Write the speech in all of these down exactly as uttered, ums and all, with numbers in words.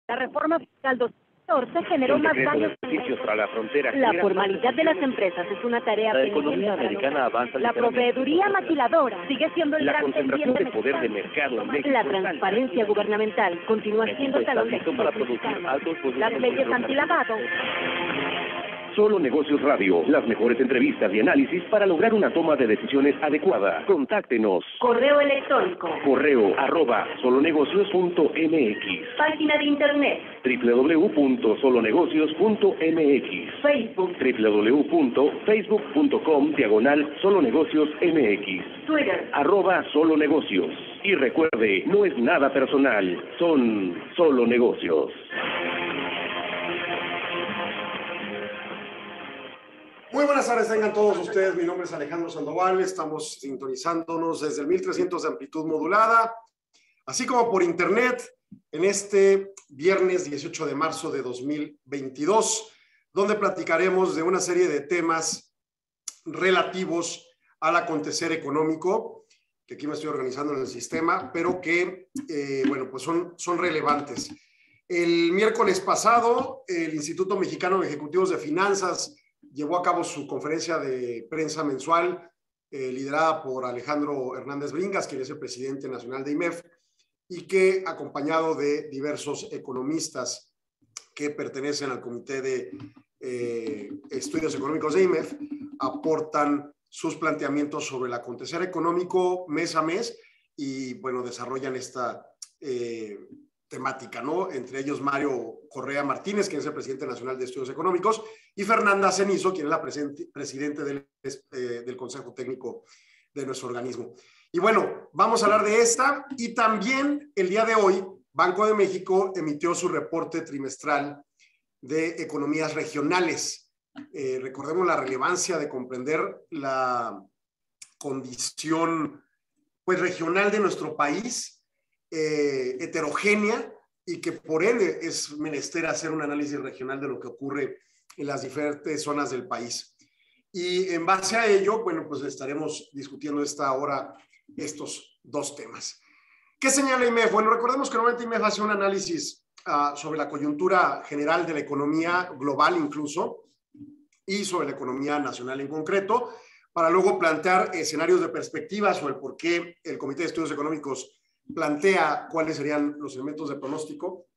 La reforma fiscal dos mil catorce generó más daños. Para la frontera. La formalidad de las empresas es una tarea La economía americana avanza. La proveeduría maquiladora sigue siendo el la gran concentración pendiente de poder de mercado en México. La transparencia gubernamental continúa siendo talón de para producir altos Las leyes antilavado. Solo Negocios Radio, las mejores entrevistas y análisis para lograr una toma de decisiones adecuada. Contáctenos. Correo electrónico. Correo arroba solonegocios punto m x. Página de internet. doble u doble u doble u punto solonegocios punto m x. Facebook. doble u doble u doble u punto facebook punto com diagonal solonegocios m x. Twitter. Arroba solonegocios. Y recuerde, no es nada personal, son solo negocios. Muy buenas tardes, tengan todos ustedes. Mi nombre es Alejandro Sandoval. Estamos sintonizándonos desde el mil trescientos de amplitud modulada, así como por internet, en este viernes dieciocho de marzo de dos mil veintidós, donde platicaremos de una serie de temas relativos al acontecer económico, que aquí me estoy organizando en el sistema, pero que, eh, bueno, pues son, son relevantes. El miércoles pasado, el Instituto Mexicano de Ejecutivos de Finanzas llevó a cabo su conferencia de prensa mensual, eh, liderada por Alejandro Hernández Bringas, quien es el presidente nacional de I M E F, y que, acompañado de diversos economistas que pertenecen al Comité de eh, Estudios Económicos de I M E F, aportan sus planteamientos sobre el acontecer económico mes a mes y, bueno, desarrollan esta eh, temática, ¿no? Entre ellos Mario Correa Martínez, quien es el presidente nacional de Estudios Económicos, y Fernanda Cenizo, quien es la presidente del, eh, del Consejo Técnico de nuestro organismo. Y bueno, vamos a hablar de esta, y también el día de hoy, Banco de México emitió su reporte trimestral de economías regionales. Eh, recordemos la relevancia de comprender la condición, pues, regional de nuestro país, Eh, heterogénea, y que por ende es menester hacer un análisis regional de lo que ocurre en las diferentes zonas del país. Y en base a ello, bueno, pues estaremos discutiendo esta hora estos dos temas. ¿Qué señala I M E F? Bueno, recordemos que normalmente I M E F hace un análisis uh, sobre la coyuntura general de la economía global incluso, y sobre la economía nacional en concreto, para luego plantear escenarios de perspectiva sobre el por qué el Comité de Estudios Económicos plantea cuáles serían los elementos de pronóstico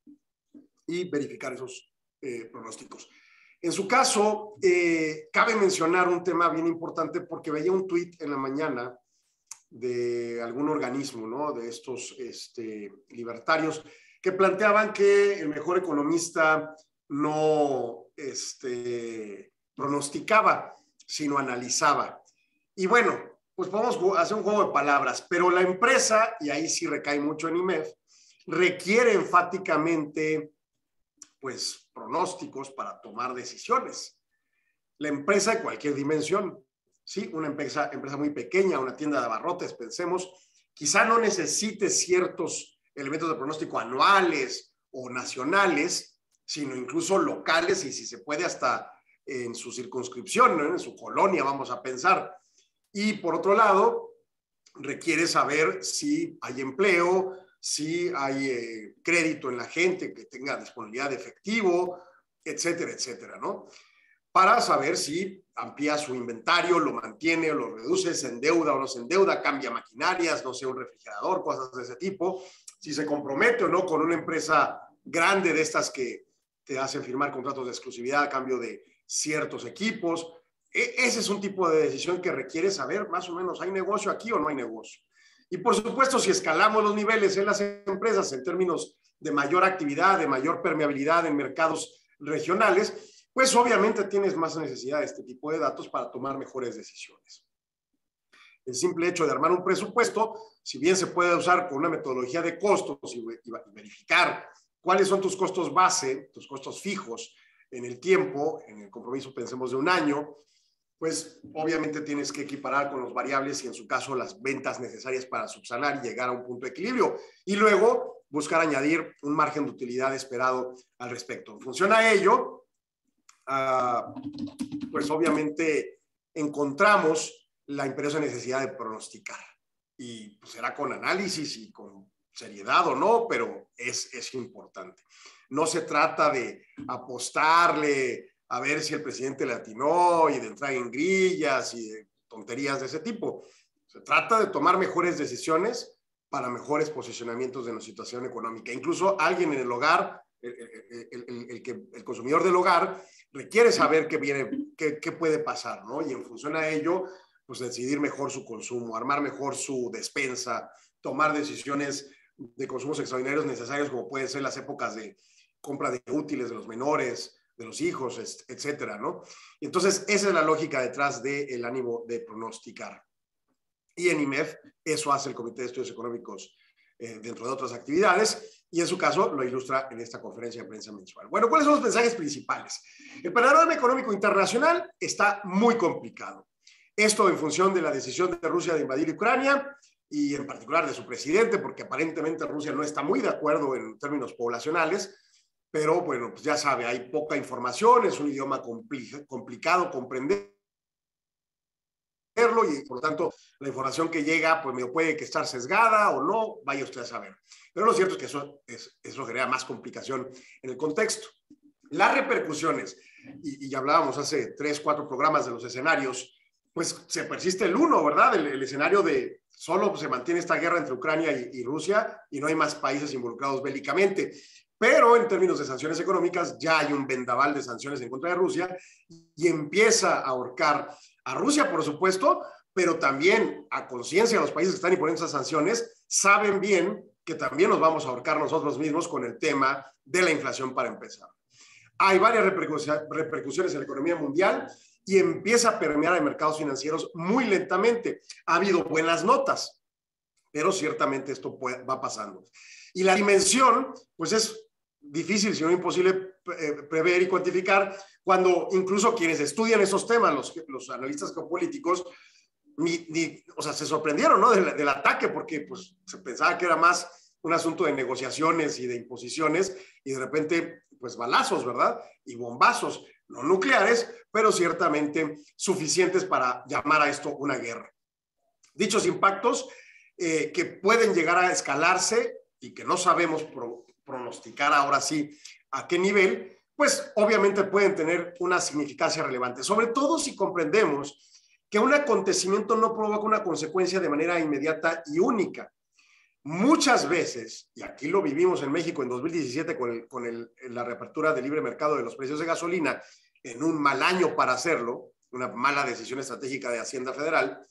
y verificar esos eh, pronósticos. En su caso, eh, cabe mencionar un tema bien importante, porque veía un tuit en la mañana de algún organismo, ¿no?, de estos este, libertarios, que planteaban que el mejor economista no este, pronosticaba, sino analizaba. Y bueno, pues podemos hacer un juego de palabras, pero la empresa, y ahí sí recae mucho en I M E F, requiere enfáticamente, pues, pronósticos para tomar decisiones. La empresa de cualquier dimensión, ¿sí? Una empresa, empresa muy pequeña, una tienda de abarrotes, pensemos, quizá no necesite ciertos elementos de pronóstico anuales o nacionales, sino incluso locales, y si se puede hasta en su circunscripción, ¿no?, en su colonia, vamos a pensar. Y por otro lado, requiere saber si hay empleo, si hay eh, crédito en la gente, que tenga disponibilidad de efectivo, etcétera, etcétera, ¿no? Para saber si amplía su inventario, lo mantiene o lo reduce, se endeuda o no se endeuda, cambia maquinarias, no sé, un refrigerador, cosas de ese tipo, si se compromete o no con una empresa grande de estas que te hacen firmar contratos de exclusividad a cambio de ciertos equipos. Ese es un tipo de decisión que requiere saber más o menos, ¿hay negocio aquí o no hay negocio? Y por supuesto, si escalamos los niveles en las empresas en términos de mayor actividad, de mayor permeabilidad en mercados regionales, pues obviamente tienes más necesidad de este tipo de datos para tomar mejores decisiones. El simple hecho de armar un presupuesto, si bien se puede usar con una metodología de costos y verificar cuáles son tus costos base, tus costos fijos en el tiempo, en el compromiso pensemos de un año, pues obviamente tienes que equiparar con los variables y en su caso las ventas necesarias para subsanar y llegar a un punto de equilibrio, y luego buscar añadir un margen de utilidad esperado al respecto. En función a ello, uh, pues obviamente encontramos la imperiosa necesidad de pronosticar, y pues será con análisis y con seriedad o no, pero es, es importante. No se trata de apostarle a ver si el presidente le atinó y de entrar en grillas y de tonterías de ese tipo. Se trata de tomar mejores decisiones para mejores posicionamientos de la situación económica. Incluso alguien en el hogar, el, el, el, el, que, el consumidor del hogar, requiere saber qué viene, qué, qué puede pasar, ¿no? Y en función a ello, pues decidir mejor su consumo, armar mejor su despensa, tomar decisiones de consumos extraordinarios necesarios, como pueden ser las épocas de compra de útiles de los menores, de los hijos, etcétera, ¿no? Y entonces, esa es la lógica detrás del ánimo de pronosticar. Y en I M E F, eso hace el Comité de Estudios Económicos eh, dentro de otras actividades, y en su caso lo ilustra en esta conferencia de prensa mensual. Bueno, ¿cuáles son los mensajes principales? El panorama económico internacional está muy complicado. Esto en función de la decisión de Rusia de invadir Ucrania, y en particular de su presidente, porque aparentemente Rusia no está muy de acuerdo en términos poblacionales, pero bueno, pues ya sabe, hay poca información, es un idioma compli- complicado comprender, y por lo tanto la información que llega pues medio puede que estar sesgada o no, vaya usted a saber. Pero lo cierto es que eso, es, eso genera más complicación en el contexto. Las repercusiones, y, y ya hablábamos hace tres, cuatro programas de los escenarios, pues se persiste el uno, ¿verdad? El, el escenario de solo se mantiene esta guerra entre Ucrania y, y Rusia y no hay más países involucrados bélicamente. Pero en términos de sanciones económicas ya hay un vendaval de sanciones en contra de Rusia y empieza a ahorcar a Rusia, por supuesto, pero también a conciencia de los países que están imponiendo esas sanciones, saben bien que también nos vamos a ahorcar nosotros mismos con el tema de la inflación para empezar. Hay varias repercusiones en la economía mundial y empieza a permear en mercados financieros muy lentamente. Ha habido buenas notas, pero ciertamente esto puede, va pasando. Y la dimensión, pues es difícil, si no imposible, prever y cuantificar, cuando incluso quienes estudian esos temas, los, los analistas geopolíticos, ni, ni, o sea, se sorprendieron, ¿no? del, del ataque, porque pues, se pensaba que era más un asunto de negociaciones y de imposiciones, y de repente, pues balazos, ¿verdad? Y bombazos, no nucleares, pero ciertamente suficientes para llamar a esto una guerra. Dichos impactos eh, que pueden llegar a escalarse y que no sabemos pro, pronosticar ahora sí a qué nivel, pues obviamente pueden tener una significancia relevante, sobre todo si comprendemos que un acontecimiento no provoca una consecuencia de manera inmediata y única. Muchas veces, y aquí lo vivimos en México en dos mil diecisiete con, el, con el, la reapertura del libre mercado de los precios de gasolina, en un mal año para hacerlo, una mala decisión estratégica de Hacienda Federal,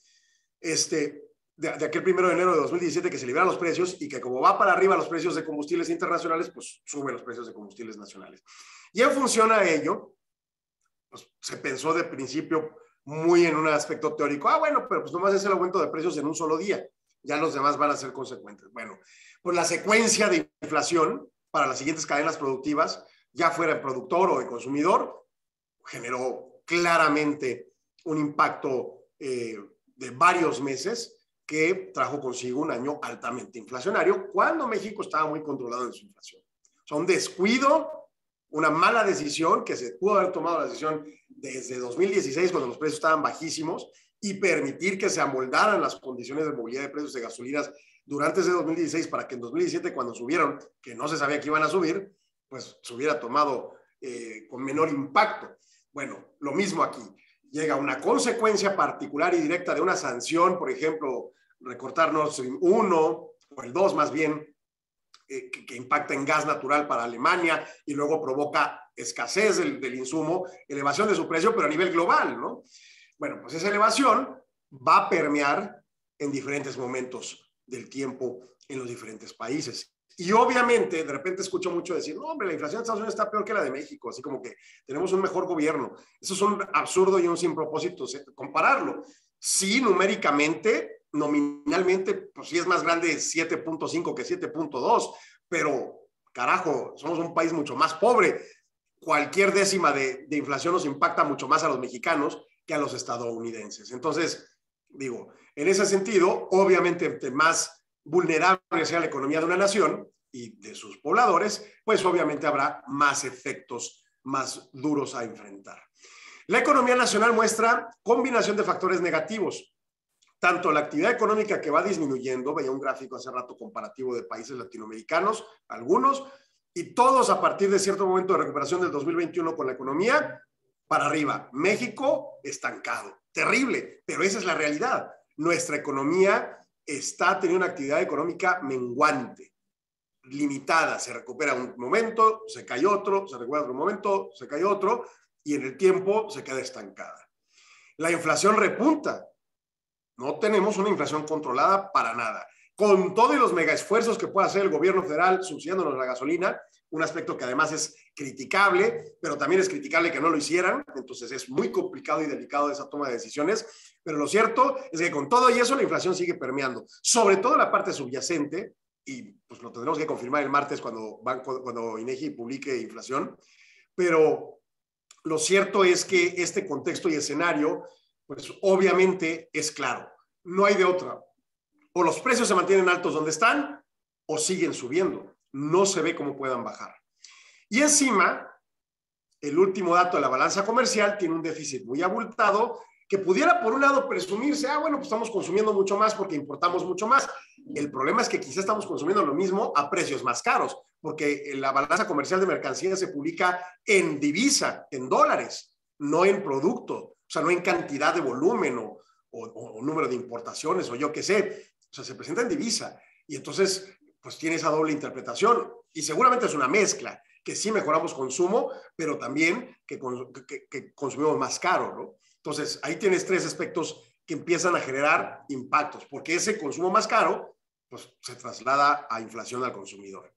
este, de, de aquel primero de enero de dos mil diecisiete que se liberan los precios y que como va para arriba los precios de combustibles internacionales, pues suben los precios de combustibles nacionales. Y en función a ello, pues, se pensó de principio muy en un aspecto teórico, ah, bueno, pero pues nomás es el aumento de precios en un solo día, ya los demás van a ser consecuentes. Bueno, pues la secuencia de inflación para las siguientes cadenas productivas, ya fuera el productor o el consumidor, generó claramente un impacto eh, de varios meses que trajo consigo un año altamente inflacionario, cuando México estaba muy controlado en su inflación. O sea, un descuido, una mala decisión, que se pudo haber tomado la decisión desde dos mil dieciséis, cuando los precios estaban bajísimos, y permitir que se amoldaran las condiciones de movilidad de precios de gasolinas durante ese dos mil dieciséis, para que en dos mil diecisiete, cuando subieron, que no se sabía que iban a subir, pues se hubiera tomado eh, con menor impacto. Bueno, lo mismo aquí. Llega una consecuencia particular y directa de una sanción, por ejemplo, recortar Nord Stream uno, o el dos más bien, eh, que, que impacta en gas natural para Alemania y luego provoca escasez del, del insumo, elevación de su precio, pero a nivel global, ¿no? Bueno, pues esa elevación va a permear en diferentes momentos del tiempo en los diferentes países. Y obviamente, de repente escucho mucho decir, no, hombre, la inflación de Estados Unidos está peor que la de México, así como que tenemos un mejor gobierno. Eso es un absurdo y un sin propósito compararlo. Sí, numéricamente, nominalmente, pues sí es más grande siete punto cinco que siete punto dos, pero carajo, somos un país mucho más pobre. Cualquier décima de, de inflación nos impacta mucho más a los mexicanos que a los estadounidenses. Entonces, digo, en ese sentido, obviamente, entre más vulnerable sea la economía de una nación y de sus pobladores, pues obviamente habrá más efectos más duros a enfrentar. La economía nacional muestra combinación de factores negativos, tanto la actividad económica que va disminuyendo, veía un gráfico hace rato comparativo de países latinoamericanos, algunos, Y todos a partir de cierto momento de recuperación del dos mil veintiuno con la economía, para arriba. México estancado. Terrible, pero esa es la realidad. Nuestra economía está teniendo una actividad económica menguante, limitada. Se recupera un momento, se cae otro, se recupera otro momento, se cae otro, y en el tiempo se queda estancada. La inflación repunta. No tenemos una inflación controlada para nada. Con todos los mega esfuerzos que pueda hacer el gobierno federal subsidiándonos la gasolina, un aspecto que además es criticable, pero también es criticable que no lo hicieran, entonces es muy complicado y delicado esa toma de decisiones, pero lo cierto es que con todo y eso la inflación sigue permeando, sobre todo la parte subyacente, y pues lo tendremos que confirmar el martes cuando, banco, cuando INEGI publique inflación, pero lo cierto es que este contexto y escenario, pues obviamente es claro, no hay de otra. O los precios se mantienen altos donde están o siguen subiendo. No se ve cómo puedan bajar. Y encima, el último dato de la balanza comercial tiene un déficit muy abultado que pudiera, por un lado, presumirse, ah, bueno, pues estamos consumiendo mucho más porque importamos mucho más. El problema es que quizá estamos consumiendo lo mismo a precios más caros, porque la balanza comercial de mercancías se publica en divisa, en dólares, no en producto, o sea, no en cantidad de volumen o, o, o número de importaciones o yo qué sé. O sea, se presenta en divisa y entonces pues tiene esa doble interpretación y seguramente es una mezcla, que sí mejoramos consumo, pero también que, que, que consumimos más caro, ¿no? Entonces ahí tienes tres aspectos que empiezan a generar impactos, porque ese consumo más caro pues se traslada a inflación al consumidor.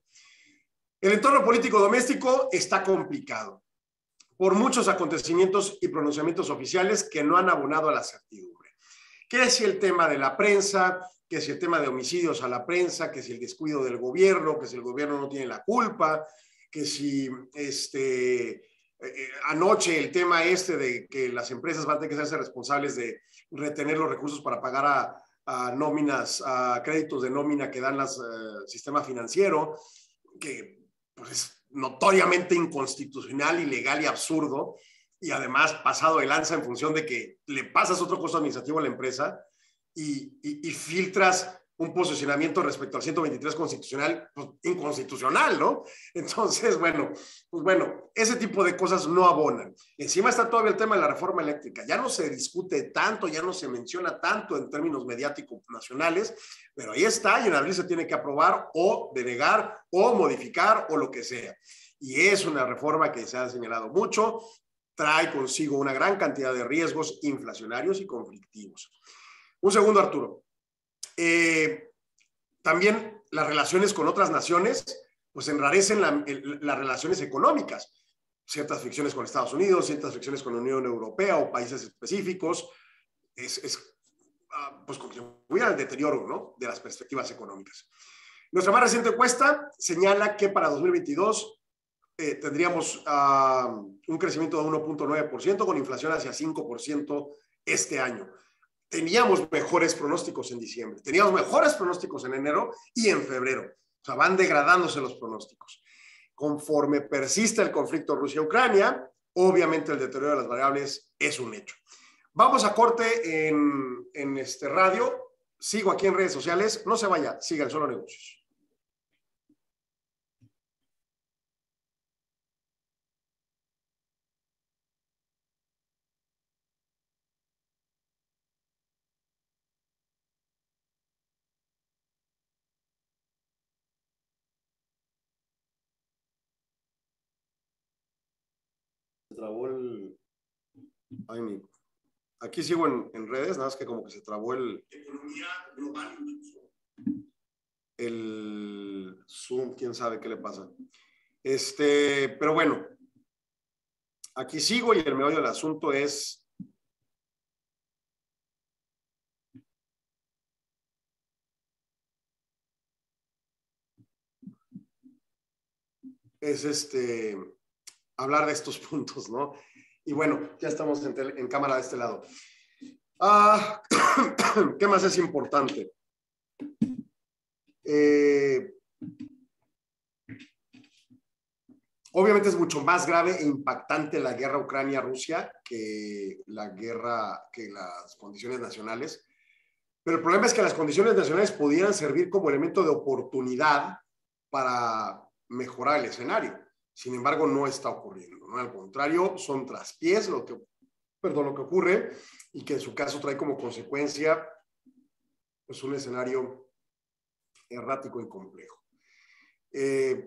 El entorno político doméstico está complicado por muchos acontecimientos y pronunciamientos oficiales que no han abonado a la certidumbre. ¿Qué es el tema de la prensa? Que si el tema de homicidios a la prensa, que si el descuido del gobierno, que si el gobierno no tiene la culpa, que si este, eh, anoche el tema este de que las empresas van a tener que hacerse responsables de retener los recursos para pagar a, a nóminas, a créditos de nómina que dan el uh, sistema financiero, que pues, es notoriamente inconstitucional, ilegal y absurdo, y además pasado de lanza en función de que le pasas otro costo administrativo a la empresa, Y, y, y filtras un posicionamiento respecto al ciento veintitrés constitucional, pues, inconstitucional, ¿no? Entonces, bueno, pues bueno, ese tipo de cosas no abonan. Encima está todavía el tema de la reforma eléctrica. Ya no se discute tanto, ya no se menciona tanto en términos mediáticos nacionales, pero ahí está y en abril se tiene que aprobar o denegar o modificar o lo que sea. Y es una reforma que se ha señalado mucho, trae consigo una gran cantidad de riesgos inflacionarios y conflictivos. Un segundo, Arturo. Eh, también las relaciones con otras naciones, pues enrarecen la, el, las relaciones económicas. Ciertas fricciones con Estados Unidos, ciertas fricciones con la Unión Europea o países específicos, es, es uh, pues contribuyen al deterioro, ¿no?, de las perspectivas económicas. Nuestra más reciente encuesta señala que para dos mil veintidós eh, tendríamos uh, un crecimiento de uno punto nueve por ciento con inflación hacia cinco por ciento este año. Teníamos mejores pronósticos en diciembre, teníamos mejores pronósticos en enero y en febrero. O sea, van degradándose los pronósticos. Conforme persiste el conflicto Rusia-Ucrania, obviamente el deterioro de las variables es un hecho. Vamos a corte en, en este radio. Sigo aquí en redes sociales. No se vaya, sigan Solo Negocios. Se trabó el... Ay, mi... Aquí sigo en, en redes, nada más que como que se trabó el... Economía global. El Zoom, quién sabe qué le pasa. Este, pero bueno, aquí sigo y el meollo del asunto es... Es este... hablar de estos puntos, ¿no? Y bueno, ya estamos en, tele, en cámara de este lado. Ah, ¿qué más es importante? Eh, obviamente es mucho más grave e impactante la guerra Ucrania-Rusia que la guerra, que las condiciones nacionales. Pero el problema es que las condiciones nacionales pudieran servir como elemento de oportunidad para mejorar el escenario. Sin embargo, no está ocurriendo, ¿no? Al contrario, son traspiés lo que, perdón, lo que ocurre y que en su caso trae como consecuencia pues, un escenario errático y complejo. Eh,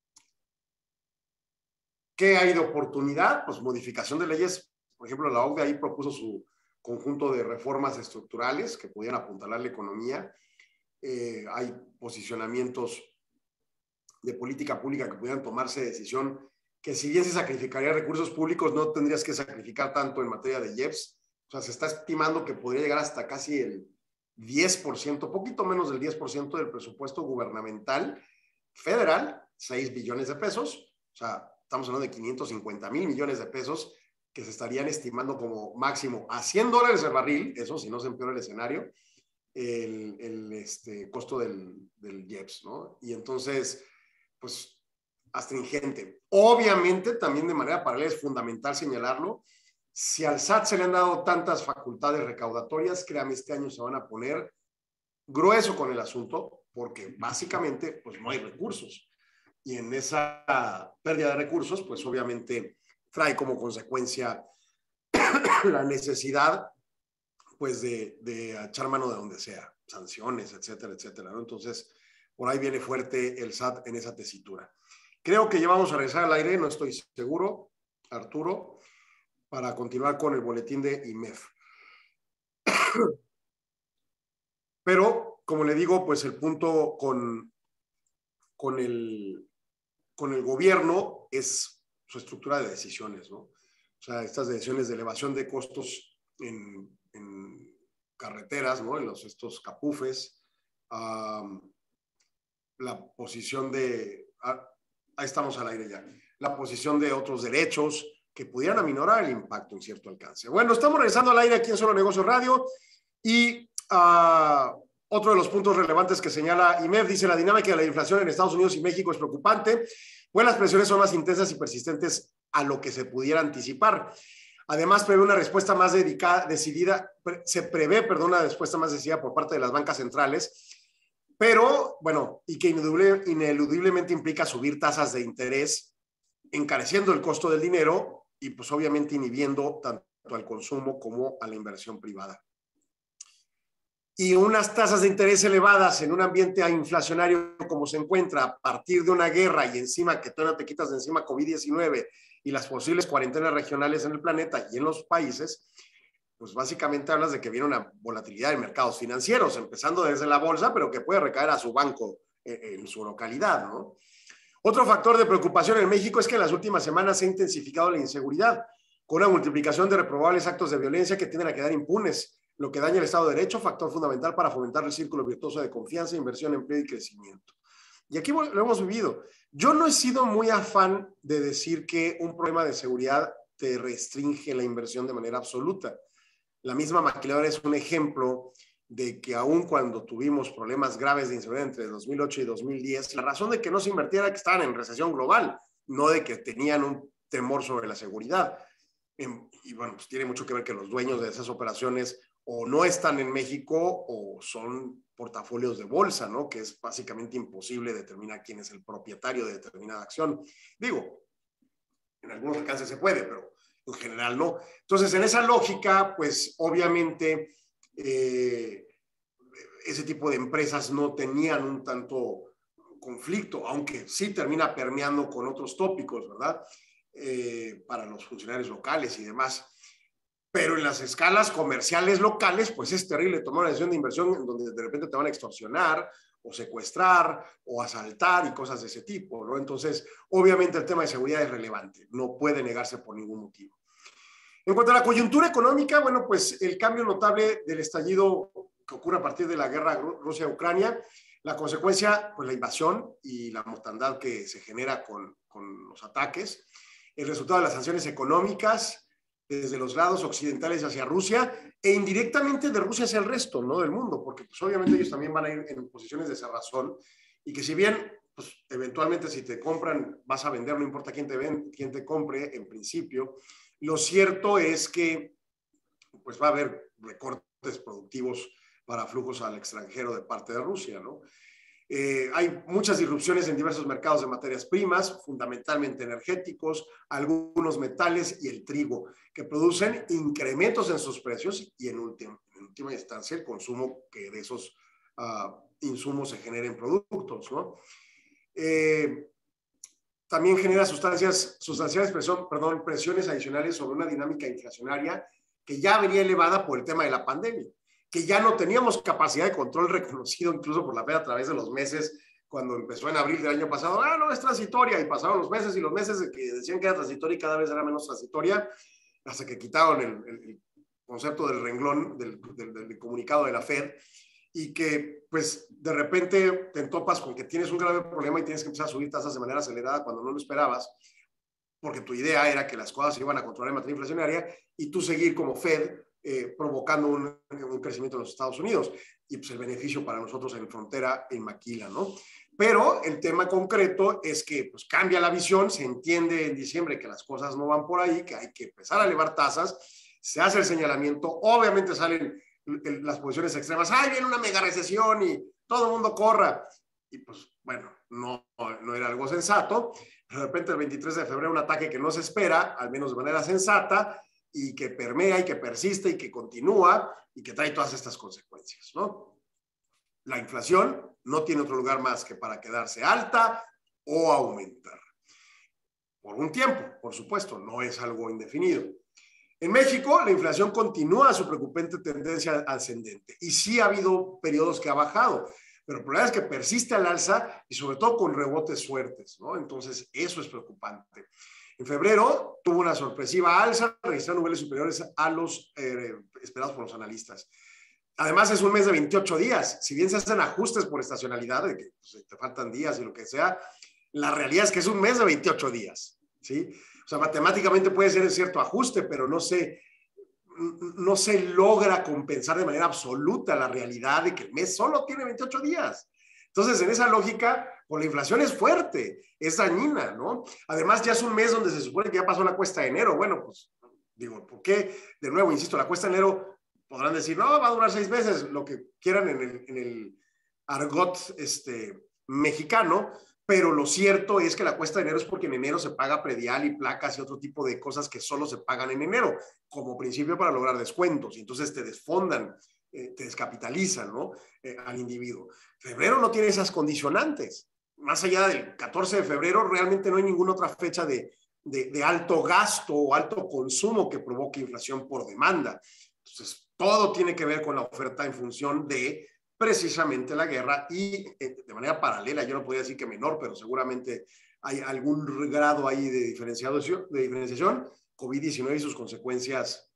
¿Qué hay de oportunidad? Pues modificación de leyes. Por ejemplo, la O C D E ahí propuso su conjunto de reformas estructurales que pudieran apuntalar la economía. Eh, hay posicionamientos de política pública que pudieran tomarse decisión que si bien se sacrificaría recursos públicos, no tendrías que sacrificar tanto en materia de I E P S. O sea, se está estimando que podría llegar hasta casi el diez por ciento, poquito menos del diez por ciento del presupuesto gubernamental federal, seis billones de pesos. O sea, estamos hablando de quinientos cincuenta mil millones de pesos que se estarían estimando como máximo a cien dólares el barril, eso si no se empeora el escenario, el, el este, costo del, del I E P S, ¿no? Y entonces, pues, astringente. Obviamente, también de manera paralela es fundamental señalarlo, si al S A T se le han dado tantas facultades recaudatorias, créame, este año se van a poner grueso con el asunto, porque básicamente, pues, no hay recursos. Y en esa pérdida de recursos, pues, obviamente, trae como consecuencia la necesidad, pues, de, de echar mano de donde sea, sanciones, etcétera, etcétera, ¿no? Entonces, por ahí viene fuerte el S A T en esa tesitura. Creo que ya vamos a regresar al aire, no estoy seguro, Arturo, para continuar con el boletín de I M E F. Pero, como le digo, pues el punto con, con, el, con el gobierno es su estructura de decisiones, ¿no? O sea, estas decisiones de elevación de costos en, en carreteras, ¿no? En los, estos capufes, um, la posición de... Ah, ahí estamos al aire ya. La posición de otros derechos que pudieran aminorar el impacto en cierto alcance. Bueno, estamos regresando al aire aquí en Solo Negocios Radio y uh, otro de los puntos relevantes que señala I M E F dice la dinámica de la inflación en Estados Unidos y México es preocupante, pues las presiones son más intensas y persistentes a lo que se pudiera anticipar. Además, prevé una respuesta más dedicada, decidida, se prevé, perdón, una respuesta más decidida por parte de las bancas centrales, pero, bueno, y que ineludible, ineludiblemente implica subir tasas de interés, encareciendo el costo del dinero y, pues, obviamente inhibiendo tanto al consumo como a la inversión privada. Y unas tasas de interés elevadas en un ambiente inflacionario como se encuentra a partir de una guerra y encima que tú no te quitas de encima COVID diecinueve y las posibles cuarentenas regionales en el planeta y en los países, pues básicamente hablas de que viene una volatilidad en mercados financieros, empezando desde la bolsa, pero que puede recaer a su banco en, en su localidad, ¿no? Otro factor de preocupación en México es que en las últimas semanas se ha intensificado la inseguridad, con una multiplicación de reprobables actos de violencia que tienden a quedar impunes, lo que daña el Estado de Derecho, factor fundamental para fomentar el círculo virtuoso de confianza, inversión, empleo y crecimiento. Y aquí lo hemos vivido. Yo no he sido muy afán de decir que un problema de seguridad te restringe la inversión de manera absoluta. La misma maquiladora es un ejemplo de que aun cuando tuvimos problemas graves de inseguridad entre dos mil ocho y dos mil diez, la razón de que no se invirtiera era que estaban en recesión global, no de que tenían un temor sobre la seguridad. Y bueno, pues tiene mucho que ver que los dueños de esas operaciones o no están en México o son portafolios de bolsa, ¿no? Que es básicamente imposible determinar quién es el propietario de determinada acción. Digo, en algunos alcances se puede, pero en general no. Entonces, en esa lógica, pues obviamente eh, ese tipo de empresas no tenían un tanto conflicto, aunque sí termina permeando con otros tópicos, ¿verdad? Eh, para los funcionarios locales y demás. Pero en las escalas comerciales locales, pues es terrible tomar una decisión de inversión en donde de repente te van a extorsionar o secuestrar o asaltar y cosas de ese tipo, ¿no? Entonces, obviamente el tema de seguridad es relevante, no puede negarse por ningún motivo. En cuanto a la coyuntura económica, bueno, pues el cambio notable del estallido que ocurre a partir de la guerra Rusia-Ucrania, la consecuencia, pues la invasión y la mortandad que se genera con, con los ataques, el resultado de las sanciones económicas, desde los lados occidentales hacia Rusia e indirectamente de Rusia hacia el resto, ¿no? Del mundo, porque pues obviamente ellos también van a ir en posiciones de cerrazón y que si bien pues eventualmente si te compran vas a vender, no importa quién te, ven, quién te compre en principio, lo cierto es que pues va a haber recortes productivos para flujos al extranjero de parte de Rusia, ¿no? Eh, hay muchas disrupciones en diversos mercados de materias primas, fundamentalmente energéticos, algunos metales y el trigo, que producen incrementos en sus precios y en última, en última instancia el consumo que de esos uh, insumos se generen productos, ¿no? Eh, también genera sustancias, sustanciales presión, perdón, presiones adicionales sobre una dinámica inflacionaria que ya venía elevada por el tema de la pandemia, que ya no teníamos capacidad de control reconocido incluso por la Fed a través de los meses, cuando empezó en abril del año pasado, ah, no, es transitoria, y pasaron los meses y los meses de que decían que era transitoria y cada vez era menos transitoria, hasta que quitaron el, el, el concepto del renglón, del, del, del comunicado de la Fed, y que pues de repente te entopas con que tienes un grave problema y tienes que empezar a subir tasas de manera acelerada cuando no lo esperabas, porque tu idea era que las cosas se iban a controlar en materia inflacionaria y tú seguir como Fed eh, provocando un, un crecimiento en los Estados Unidos. Y pues el beneficio para nosotros en frontera en Maquila, ¿no? Pero el tema concreto es que pues cambia la visión, se entiende en diciembre que las cosas no van por ahí, que hay que empezar a elevar tasas, se hace el señalamiento, obviamente salen las posiciones extremas, ¡ay, viene una mega recesión y todo el mundo corra! Y pues, bueno, no, no era algo sensato. De repente, el veintitrés de febrero, un ataque que no se espera, al menos de manera sensata, y que permea y que persiste y que continúa y que trae todas estas consecuencias, ¿no? La inflación no tiene otro lugar más que para quedarse alta o aumentar. Por un tiempo, por supuesto, no es algo indefinido. En México, la inflación continúa su preocupante tendencia ascendente y sí ha habido periodos que ha bajado, pero el problema es que persiste al alza y sobre todo con rebotes fuertes, ¿no? Entonces, eso es preocupante. En febrero tuvo una sorpresiva alza, registrando niveles superiores a los eh, esperados por los analistas. Además, es un mes de veintiocho días. Si bien se hacen ajustes por estacionalidad, de que pues, te faltan días y lo que sea, la realidad es que es un mes de veintiocho días, ¿sí? O sea, matemáticamente puede ser cierto ajuste, pero no se, no se logra compensar de manera absoluta la realidad de que el mes solo tiene veintiocho días. Entonces, en esa lógica, pues la inflación es fuerte, es dañina, ¿no? Además, ya es un mes donde se supone que ya pasó la cuesta de enero. Bueno, pues, digo, ¿por qué? De nuevo, insisto, la cuesta de enero podrán decir, no, va a durar seis meses, lo que quieran en el, en el argot este, mexicano, pero lo cierto es que la cuesta de enero es porque en enero se paga predial y placas y otro tipo de cosas que solo se pagan en enero, como principio para lograr descuentos, y entonces te desfondan, eh, te descapitalizan, ¿no? Eh, al individuo. Febrero no tiene esas condicionantes. Más allá del catorce de febrero, realmente no hay ninguna otra fecha de, de, de alto gasto o alto consumo que provoque inflación por demanda. Entonces, todo tiene que ver con la oferta en función de precisamente la guerra y eh, de manera paralela, yo no podría decir que menor, pero seguramente hay algún grado ahí de diferenciación, de diferenciación COVID diecinueve y sus consecuencias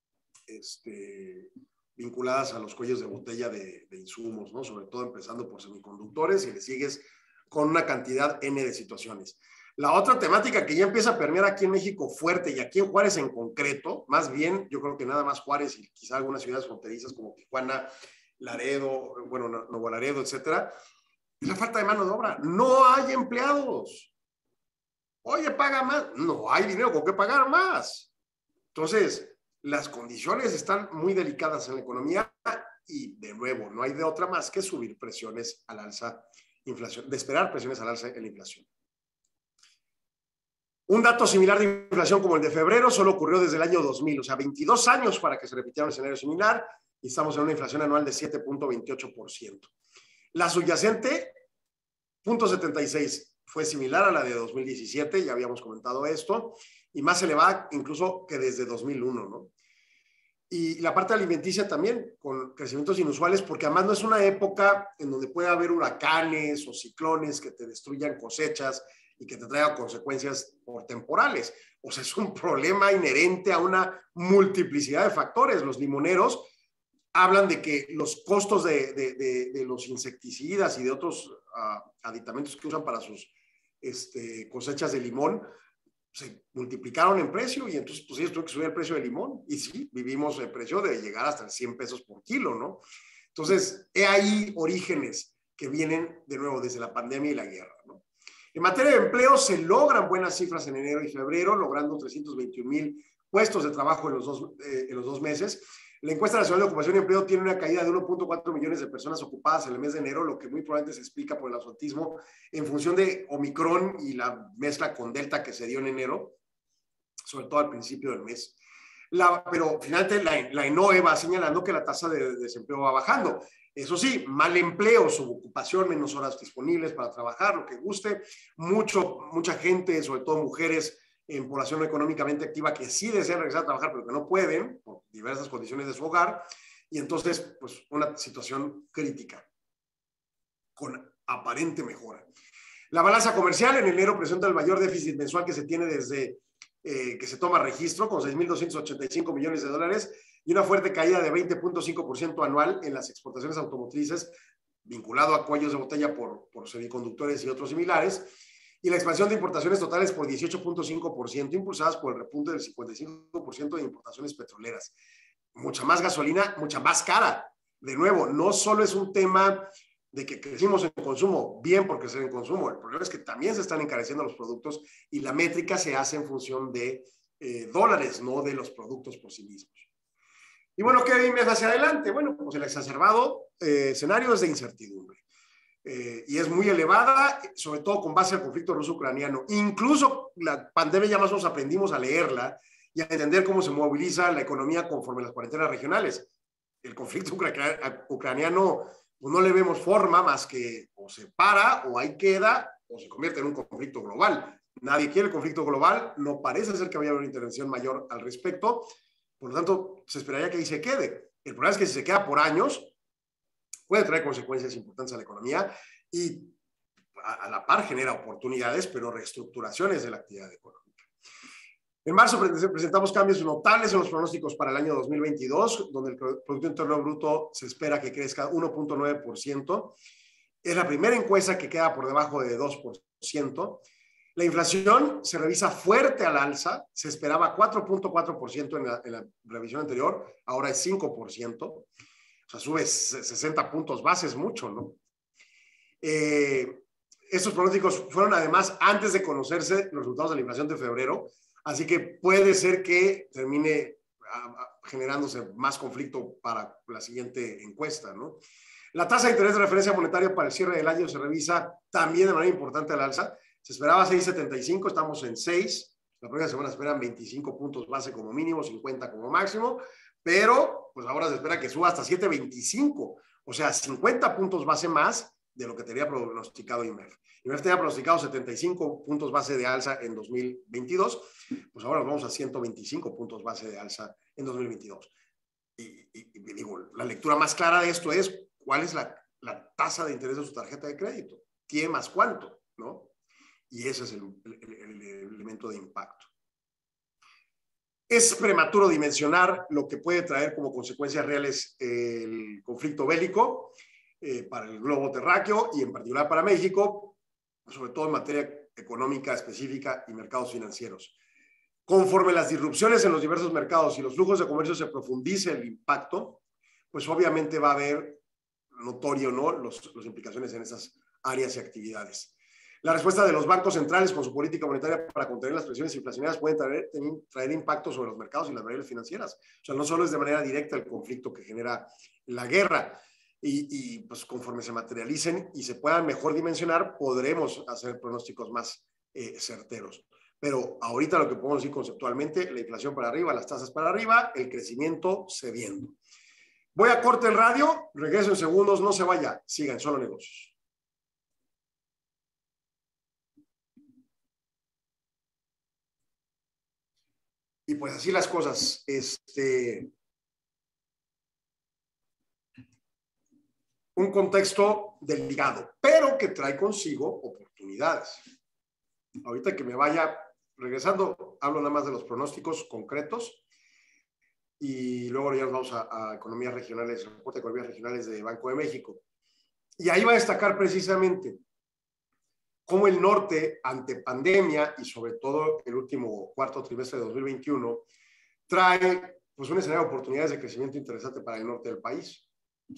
este, vinculadas a los cuellos de botella de, de insumos, ¿no? Sobre todo empezando por semiconductores y le sigues con una cantidad N de situaciones. La otra temática que ya empieza a permear aquí en México fuerte y aquí en Juárez en concreto, más bien yo creo que nada más Juárez y quizá algunas ciudades fronterizas como Tijuana, Laredo, bueno, Nuevo Laredo, etcétera, es la falta de mano de obra. No hay empleados. Oye, paga más. No hay dinero con qué pagar más. Entonces, las condiciones están muy delicadas en la economía y, de nuevo, no hay de otra más que subir presiones al alza, inflación, de esperar presiones al alza en la inflación. Un dato similar de inflación como el de febrero solo ocurrió desde el año dos mil, o sea, veintidós años para que se repitiera un escenario similar, y estamos en una inflación anual de siete punto veintiocho por ciento. La subyacente, cero punto setenta y seis, fue similar a la de dos mil diecisiete, ya habíamos comentado esto, y más elevada incluso que desde dos mil uno, ¿no? Y la parte alimenticia también, con crecimientos inusuales, porque además no es una época en donde puede haber huracanes o ciclones que te destruyan cosechas y que te traigan consecuencias por temporales. O sea, es un problema inherente a una multiplicidad de factores. Los limoneros hablan de que los costos de, de, de, de los insecticidas y de otros uh, aditamentos que usan para sus este, cosechas de limón se multiplicaron en precio y entonces pues ellos tuvieron que subir el precio del limón. Y sí, vivimos el precio de llegar hasta cien pesos por kilo, ¿no? Entonces, he ahí orígenes que vienen de nuevo desde la pandemia y la guerra, ¿no? En materia de empleo, se logran buenas cifras en enero y febrero, logrando trescientos veintiún mil puestos de trabajo en los dos, eh, en los dos meses. La encuesta nacional de ocupación y empleo tiene una caída de uno punto cuatro millones de personas ocupadas en el mes de enero, lo que muy probablemente se explica por el ausentismo en función de Omicron y la mezcla con Delta que se dio en enero, sobre todo al principio del mes. La, pero finalmente la, la ENOE va señalando que la tasa de, de desempleo va bajando. Eso sí, mal empleo, subocupación, menos horas disponibles para trabajar, lo que guste. Mucho, mucha gente, sobre todo mujeres en población económicamente activa que sí desean regresar a trabajar, pero que no pueden por diversas condiciones de su hogar. Y entonces, pues, una situación crítica con aparente mejora. La balanza comercial en enero presenta el mayor déficit mensual que se tiene desde eh, que se toma registro, con seis mil doscientos ochenta y cinco millones de dólares y una fuerte caída de veinte punto cinco por ciento anual en las exportaciones automotrices, vinculado a cuellos de botella por, por semiconductores y otros similares, y la expansión de importaciones totales por dieciocho punto cinco por ciento, impulsadas por el repunte del cincuenta y cinco por ciento de importaciones petroleras. Mucha más gasolina, mucha más cara. De nuevo, no solo es un tema de que crecimos en consumo, bien por crecer en consumo, el problema es que también se están encareciendo los productos y la métrica se hace en función de eh, dólares, no de los productos por sí mismos. Y bueno, ¿qué viene hacia adelante? Bueno, pues el exacerbado eh, escenario es de incertidumbre. Eh, y es muy elevada, sobre todo con base al conflicto ruso-ucraniano. Incluso la pandemia ya más o menos aprendimos a leerla y a entender cómo se moviliza la economía conforme las cuarentenas regionales. El conflicto ucraniano, pues no le vemos forma más que o se para, o ahí queda, o se convierte en un conflicto global. Nadie quiere el conflicto global, no parece ser que vaya a haber una intervención mayor al respecto, por lo tanto, se esperaría que ahí se quede. El problema es que si se queda por años, puede traer consecuencias importantes a la economía y a, a la par genera oportunidades, pero reestructuraciones de la actividad económica. En marzo presentamos cambios notables en los pronósticos para el año dos mil veintidós, donde el Producto Interno Bruto se espera que crezca uno punto nueve por ciento. Es la primera encuesta que queda por debajo de dos por ciento. La inflación se revisa fuerte al alza, se esperaba cuatro punto cuatro por ciento en la, en la revisión anterior, ahora es cinco por ciento. O sea, sube sesenta puntos base, es mucho, ¿no? Eh, estos pronósticos fueron además antes de conocerse los resultados de la inflación de febrero, así que puede ser que termine a, a, generándose más conflicto para la siguiente encuesta, ¿no? La tasa de interés de referencia monetaria para el cierre del año se revisa también de manera importante al alza. Se esperaba seis punto setenta y cinco, estamos en seis. La próxima semana esperan veinticinco puntos base como mínimo, cincuenta como máximo, pero pues ahora se espera que suba hasta siete punto veinticinco, o sea, cincuenta puntos base más de lo que tenía pronosticado I M E F. I M E F tenía pronosticado setenta y cinco puntos base de alza en dos mil veintidós, pues ahora nos vamos a ciento veinticinco puntos base de alza en dos mil veintidós. Y, y, y digo, la lectura más clara de esto es cuál es la, la tasa de interés de su tarjeta de crédito. ¿Quién más cuánto? ¿No? Y ese es el, el, el, el elemento de impacto. Es prematuro dimensionar lo que puede traer como consecuencias reales el conflicto bélico eh, para el globo terráqueo y en particular para México, sobre todo en materia económica específica y mercados financieros. Conforme las disrupciones en los diversos mercados y los flujos de comercio se profundice el impacto, pues obviamente va a haber notorio, ¿no?, los, las implicaciones en esas áreas y actividades. La respuesta de los bancos centrales con su política monetaria para contener las presiones inflacionarias puede traer, traer impactos sobre los mercados y las variables financieras. O sea, no solo es de manera directa el conflicto que genera la guerra. Y, y pues conforme se materialicen y se puedan mejor dimensionar, podremos hacer pronósticos más eh, certeros. Pero ahorita lo que podemos decir conceptualmente, la inflación para arriba, las tasas para arriba, el crecimiento cediendo. Voy a corte el radio, regreso en segundos, no se vaya, sigan Solo Negocios. Y pues así las cosas, este, un contexto delicado, pero que trae consigo oportunidades. Ahorita que me vaya regresando, hablo nada más de los pronósticos concretos y luego ya nos vamos a, a economías regionales, reporte de economías regionales de Banco de México. Y ahí va a destacar precisamente cómo el norte, ante pandemia y sobre todo el último cuarto trimestre de dos mil veintiuno, trae pues un escenario de oportunidades de crecimiento interesante para el norte del país.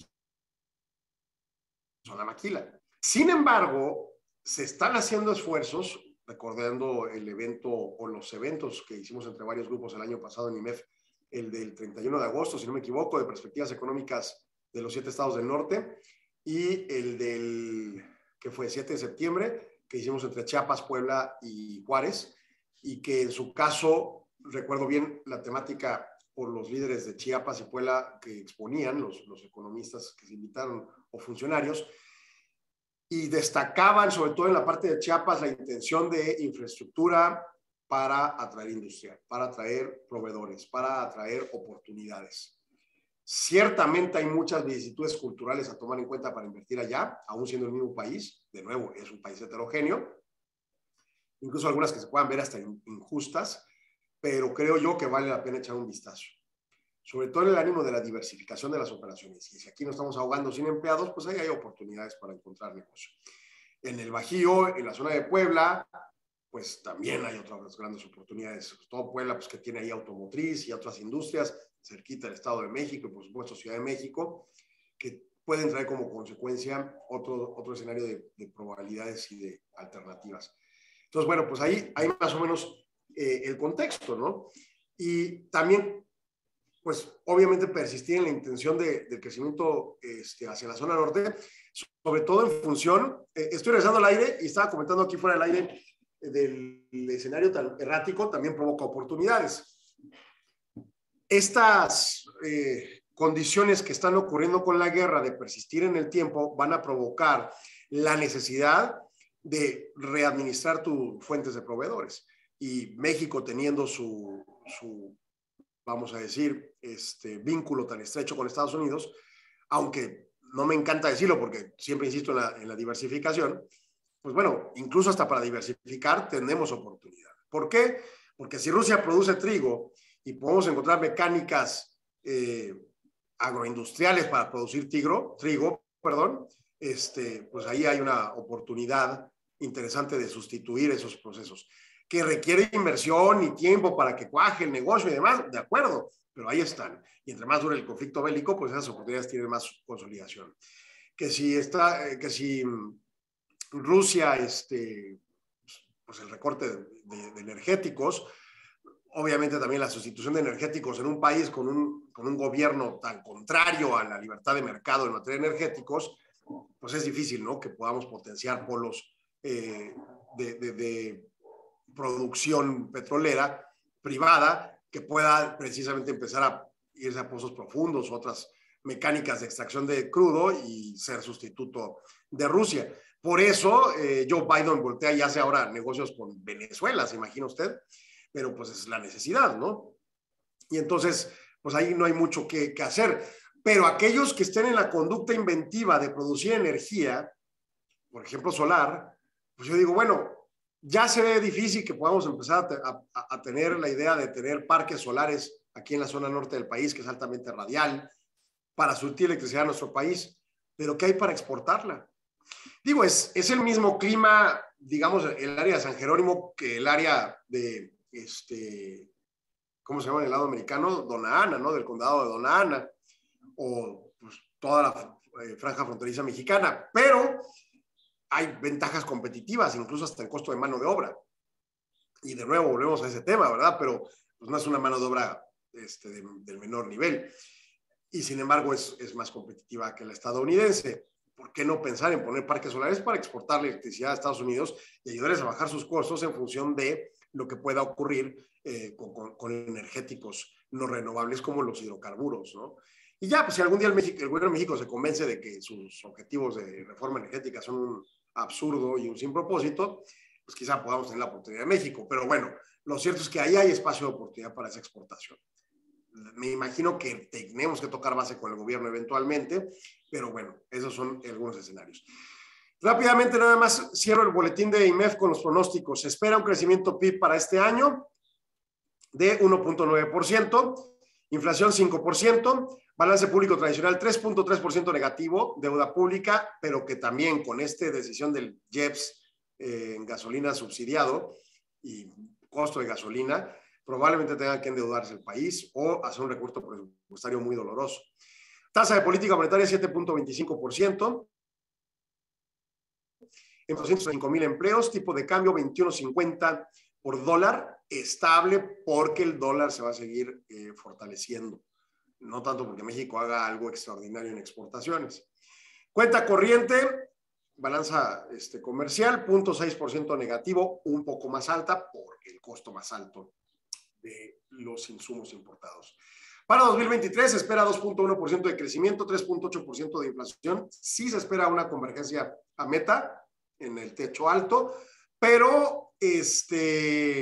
Son la maquila. Sin embargo, se están haciendo esfuerzos, recordando el evento o los eventos que hicimos entre varios grupos el año pasado en I M E F el del treinta y uno de agosto, si no me equivoco, de perspectivas económicas de los siete estados del norte, y el del, que fue siete de septiembre, que hicimos entre Chiapas, Puebla y Juárez, y que en su caso, recuerdo bien la temática por los líderes de Chiapas y Puebla que exponían, los, los economistas que se invitaron o funcionarios, y destacaban, sobre todo en la parte de Chiapas, la intención de infraestructura para atraer industria, para atraer proveedores, para atraer oportunidades. Ciertamente hay muchas vicisitudes culturales a tomar en cuenta para invertir allá, aún siendo el mismo país. De nuevo, es un país heterogéneo, incluso algunas que se puedan ver hasta injustas, pero creo yo que vale la pena echar un vistazo. Sobre todo en el ánimo de la diversificación de las operaciones. Y si aquí no estamos ahogando sin empleados, pues ahí hay oportunidades para encontrar negocio. En el Bajío, en la zona de Puebla, pues también hay otras grandes oportunidades. Todo Puebla, pues que tiene ahí automotriz y otras industrias, cerquita del Estado de México y por supuesto Ciudad de México, que pueden traer como consecuencia otro, otro escenario de, de probabilidades y de alternativas. Entonces, bueno, pues ahí hay más o menos eh, el contexto, ¿no? Y también, pues obviamente persistir en la intención de, del crecimiento este, hacia la zona norte, sobre todo en función, eh, estoy regresando al aire y estaba comentando aquí fuera del aire eh, del escenario tan errático, también provoca oportunidades. Estas eh, condiciones que están ocurriendo con la guerra de persistir en el tiempo van a provocar la necesidad de readministrar tus fuentes de proveedores. Y México teniendo su, su vamos a decir, este vínculo tan estrecho con Estados Unidos, aunque no me encanta decirlo porque siempre insisto en la, en la diversificación, pues bueno, incluso hasta para diversificar tenemos oportunidad. ¿Por qué? Porque si Rusia produce trigo y podemos encontrar mecánicas eh, agroindustriales para producir trigo, trigo, perdón, este, pues ahí hay una oportunidad interesante de sustituir esos procesos, que requiere inversión y tiempo para que cuaje el negocio y demás, de acuerdo, pero ahí están. Y entre más dure el conflicto bélico, pues esas oportunidades tienen más consolidación. Que si, está, que si Rusia, este, pues el recorte de, de, de energéticos, obviamente también la sustitución de energéticos en un país con un, con un gobierno tan contrario a la libertad de mercado en materia de energéticos, pues es difícil, ¿no? Que podamos potenciar polos eh, de, de, de producción petrolera privada que pueda precisamente empezar a irse a pozos profundos, otras mecánicas de extracción de crudo y ser sustituto de Rusia. Por eso eh, Joe Biden voltea y hace ahora negocios con Venezuela, ¿se imagina usted? Pero pues es la necesidad, ¿no? Y entonces, pues ahí no hay mucho que, que hacer. Pero aquellos que estén en la conducta inventiva de producir energía, por ejemplo solar, pues yo digo, bueno, ya se ve difícil que podamos empezar a, a, a tener la idea de tener parques solares aquí en la zona norte del país, que es altamente radial, para surtir electricidad a nuestro país, pero ¿qué hay para exportarla? Digo, es, es el mismo clima, digamos, el área de San Jerónimo que el área de, este, ¿cómo se llama en el lado americano? Dona Ana, ¿no? Del condado de Dona Ana, o pues, toda la eh, franja fronteriza mexicana, pero hay ventajas competitivas, incluso hasta el costo de mano de obra. Y de nuevo volvemos a ese tema, ¿verdad? Pero pues, no es una mano de obra este, de, del menor nivel. Y sin embargo es, es más competitiva que la estadounidense. ¿Por qué no pensar en poner parques solares para exportar la electricidad a Estados Unidos y ayudarles a bajar sus costos en función de lo que pueda ocurrir eh, con, con, con energéticos no renovables como los hidrocarburos, ¿no? Y ya, pues si algún día el, México, el gobierno de México se convence de que sus objetivos de reforma energética son un absurdo y un sin propósito, pues quizá podamos tener la oportunidad de México. Pero bueno, lo cierto es que ahí hay espacio de oportunidad para esa exportación. Me imagino que tenemos que tocar base con el gobierno eventualmente, pero bueno, esos son algunos escenarios. Rápidamente, nada más cierro el boletín de I M E F con los pronósticos. Se espera un crecimiento P I B para este año de uno punto nueve por ciento, inflación cinco por ciento, balance público tradicional tres punto tres por ciento negativo, deuda pública, pero que también con esta decisión del I E P S eh, en gasolina subsidiado y costo de gasolina, probablemente tenga que endeudarse el país o hacer un recorte presupuestario muy doloroso. Tasa de política monetaria siete punto veinticinco por ciento, en doscientos cinco mil empleos, tipo de cambio veintiuno cincuenta por dólar, estable porque el dólar se va a seguir eh, fortaleciendo. No tanto porque México haga algo extraordinario en exportaciones. Cuenta corriente, balanza este, comercial, cero punto seis por ciento negativo, un poco más alta por el costo más alto de los insumos importados. Para dos mil veintitrés se espera dos punto uno por ciento de crecimiento, tres punto ocho por ciento de inflación. Sí se espera una convergencia a meta en el techo alto, pero este,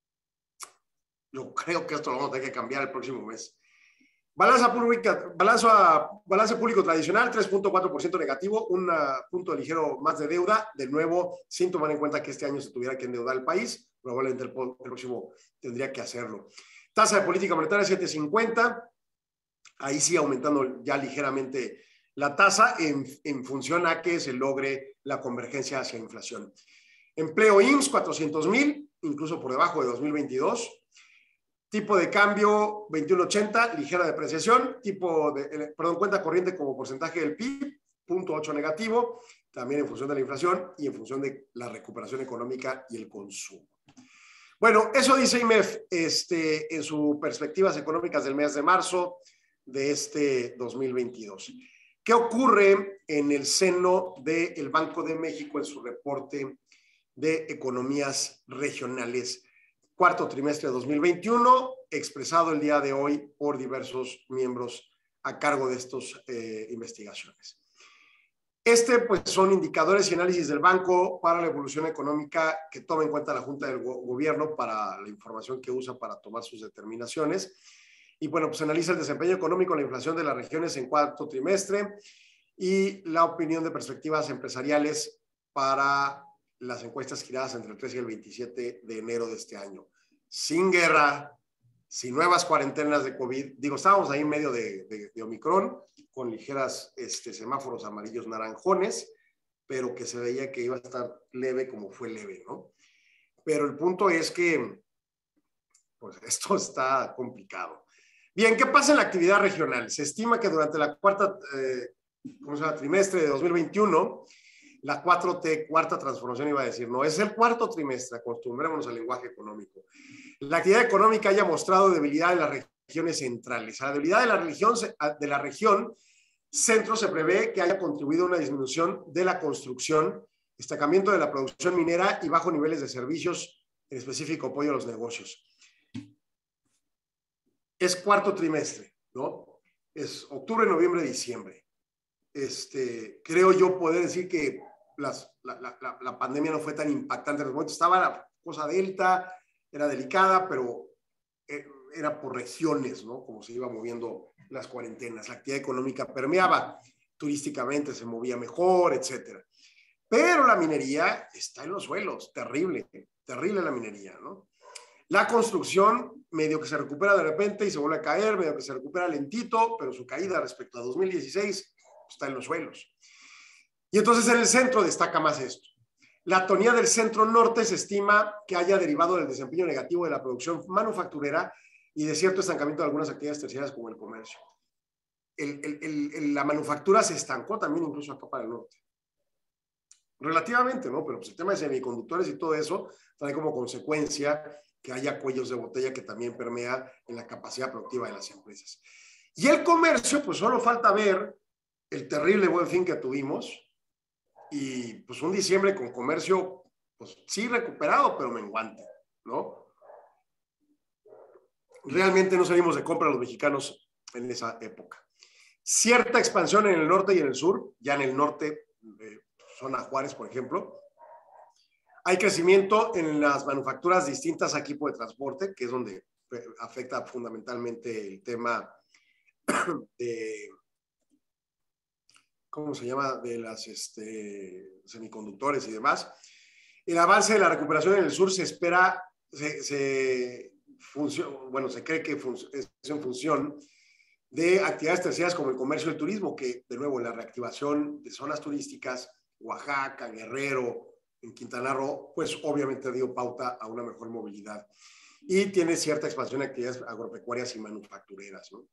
yo creo que esto lo vamos a tener que cambiar el próximo mes. Balanza pública, balanza, balance público tradicional, tres punto cuatro por ciento negativo, un punto ligero más de deuda. De nuevo, sin tomar en cuenta que este año se tuviera que endeudar el país, probablemente el, el próximo tendría que hacerlo. Tasa de política monetaria siete punto cincuenta, ahí sí aumentando ya ligeramente la tasa en, en función a que se logre la convergencia hacia inflación. Empleo I M S S, cuatrocientos mil, incluso por debajo de dos mil veintidós. Tipo de cambio veintiuno ochenta, ligera depreciación. Tipo de, perdón, cuenta corriente como porcentaje del P I B, cero punto ocho negativo, también en función de la inflación y en función de la recuperación económica y el consumo. Bueno, eso dice I M E F este, en sus perspectivas económicas del mes de marzo de este dos mil veintidós. ¿Qué ocurre en el seno del Banco de México en su reporte de economías regionales? Cuarto trimestre de dos mil veintiuno, expresado el día de hoy por diversos miembros a cargo de estas eh, investigaciones. Este, pues, son indicadores y análisis del banco para la evolución económica que toma en cuenta la Junta del Go- Gobierno para la información que usa para tomar sus determinaciones. Y, bueno, pues analiza el desempeño económico, la inflación de las regiones en cuarto trimestre y la opinión de perspectivas empresariales para las encuestas giradas entre el tres y el veintisiete de enero de este año. Sin guerra, sin nuevas cuarentenas de COVID. Digo, estábamos ahí en medio de, de, de Omicron, con ligeras este, semáforos amarillos naranjones, pero que se veía que iba a estar leve como fue leve, ¿no? Pero el punto es que, pues, esto está complicado. Bien, ¿qué pasa en la actividad regional? Se estima que durante la cuarta eh, ¿cómo se llama? trimestre de dos mil veintiuno, la cuatro T, cuarta transformación, iba a decir, no, es el cuarto trimestre, acostumbrémonos al lenguaje económico. La actividad económica haya mostrado debilidad en las regiones centrales. A la debilidad de la, región, de la región centro se prevé que haya contribuido a una disminución de la construcción, estancamiento de la producción minera y bajo niveles de servicios, en específico apoyo a los negocios. Es cuarto trimestre, ¿no? Es octubre, noviembre, diciembre. Este, creo yo poder decir que las, la, la, la pandemia no fue tan impactante en los momentos. Estaba la cosa delta, era delicada, pero era por regiones, ¿no? Como se iba moviendo las cuarentenas. La actividad económica permeaba, turísticamente se movía mejor, etcétera. Pero la minería está en los suelos, terrible, terrible la minería, ¿no? La construcción, medio que se recupera de repente y se vuelve a caer, medio que se recupera lentito, pero su caída respecto a dos mil dieciséis está en los suelos. Y entonces en el centro destaca más esto. La tonía del centro norte se estima que haya derivado del desempeño negativo de la producción manufacturera y de cierto estancamiento de algunas actividades terciarias como el comercio. El, el, el, el, la manufactura se estancó también incluso acá para el norte. Relativamente, ¿no? Pero pues el tema de semiconductores y todo eso trae como consecuencia que haya cuellos de botella que también permea en la capacidad productiva de las empresas. Y el comercio, pues solo falta ver el terrible buen fin que tuvimos y pues un diciembre con comercio, pues sí recuperado, pero menguante, ¿no? Realmente no salimos de compra los mexicanos en esa época. Cierta expansión en el norte y en el sur, ya en el norte, eh, zona Juárez, por ejemplo. Hay crecimiento en las manufacturas distintas a equipo de transporte, que es donde afecta fundamentalmente el tema de, ¿cómo se llama?, de las este, semiconductores y demás. El avance de la recuperación en el sur se espera, se, se, función, bueno, se cree que es en función de actividades terciarias como el comercio y el turismo, que de nuevo la reactivación de zonas turísticas, Oaxaca, Guerrero, en Quintana Roo, pues obviamente dio pauta a una mejor movilidad y tiene cierta expansión de actividades agropecuarias y manufactureras, ¿no?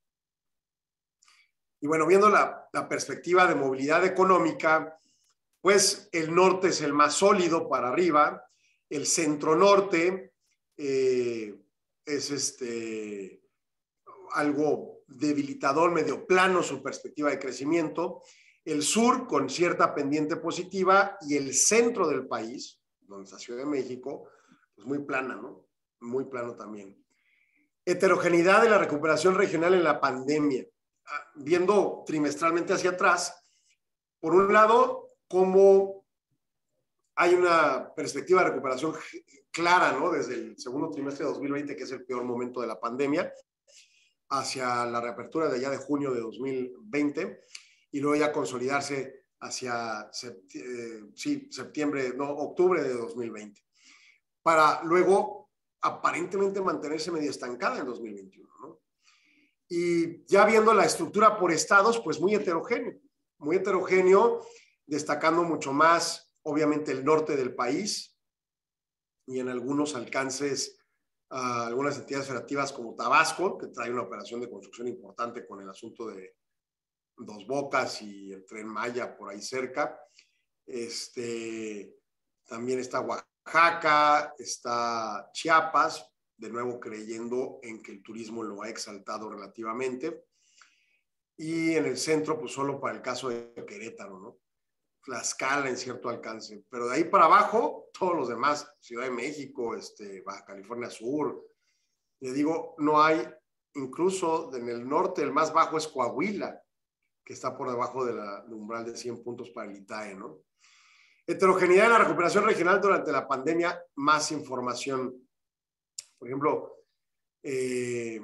Y bueno, viendo la, la perspectiva de movilidad económica, pues el norte es el más sólido para arriba, el centro norte eh, es este, algo debilitador, medio plano su perspectiva de crecimiento. El sur con cierta pendiente positiva y el centro del país, donde está Ciudad de México, pues muy plana, ¿no? Muy plano también. Heterogeneidad de la recuperación regional en la pandemia. Viendo trimestralmente hacia atrás, por un lado, cómo hay una perspectiva de recuperación clara, ¿no? Desde el segundo trimestre de dos mil veinte, que es el peor momento de la pandemia, hacia la reapertura de allá de junio de dos mil veinte, y luego ya consolidarse hacia sept eh, sí, septiembre, no, octubre de dos mil veinte, para luego aparentemente mantenerse medio estancada en dos mil veintiuno, ¿no? Y ya viendo la estructura por estados, pues muy heterogéneo, muy heterogéneo, destacando mucho más, obviamente, el norte del país y en algunos alcances, uh, algunas entidades federativas como Tabasco, que trae una operación de construcción importante con el asunto de Dos Bocas y el Tren Maya por ahí cerca. Este, también está Oaxaca, está Chiapas, de nuevo creyendo en que el turismo lo ha exaltado relativamente. Y en el centro, pues solo para el caso de Querétaro, ¿no? Tlaxcala en cierto alcance. Pero de ahí para abajo, todos los demás, Ciudad de México, este, Baja California Sur, le digo, no hay, incluso en el norte, el más bajo es Coahuila, que está por debajo de la, del umbral de cien puntos para el I T A E, ¿no? Heterogeneidad en la recuperación regional durante la pandemia, más información. Por ejemplo, eh,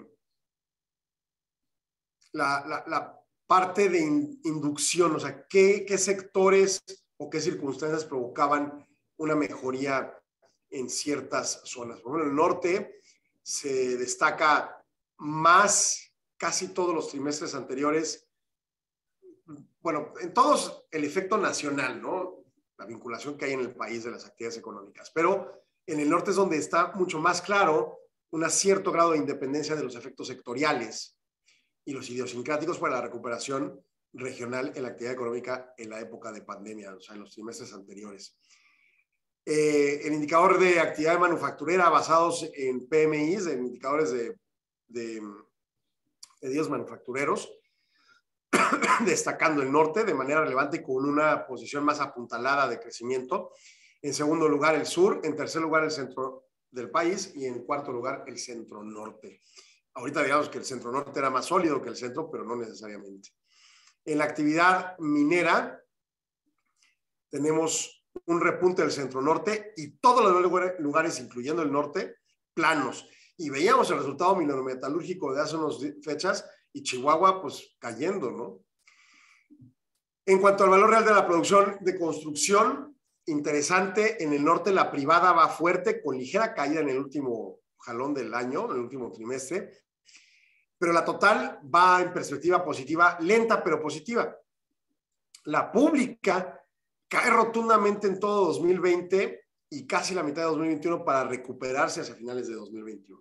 la, la, la parte de in, inducción, o sea, ¿qué, qué sectores o qué circunstancias provocaban una mejoría en ciertas zonas? Por ejemplo, en el norte se destaca más, casi todos los trimestres anteriores, bueno, en todos el efecto nacional, ¿no? La vinculación que hay en el país de las actividades económicas, pero en el norte es donde está mucho más claro un cierto grado de independencia de los efectos sectoriales y los idiosincráticos para la recuperación regional en la actividad económica en la época de pandemia, o sea, en los trimestres anteriores. Eh, el indicador de actividad manufacturera basados en P M Is, en indicadores de, de pedidos manufactureros, destacando el norte de manera relevante y con una posición más apuntalada de crecimiento. En segundo lugar, el sur. En tercer lugar, el centro del país. Y en cuarto lugar, el centro norte. Ahorita digamos que el centro norte era más sólido que el centro, pero no necesariamente. En la actividad minera, tenemos un repunte del centro norte y todos los lugares, incluyendo el norte, planos. Y veíamos el resultado minerometalúrgico de hace unas fechas y Chihuahua, pues, cayendo, ¿no? En cuanto al valor real de la producción de construcción, interesante, en el norte la privada va fuerte, con ligera caída en el último jalón del año, en el último trimestre, pero la total va en perspectiva positiva, lenta pero positiva. La pública cae rotundamente en todo dos mil veinte y casi la mitad de dos mil veintiuno para recuperarse hacia finales de dos mil veintiuno.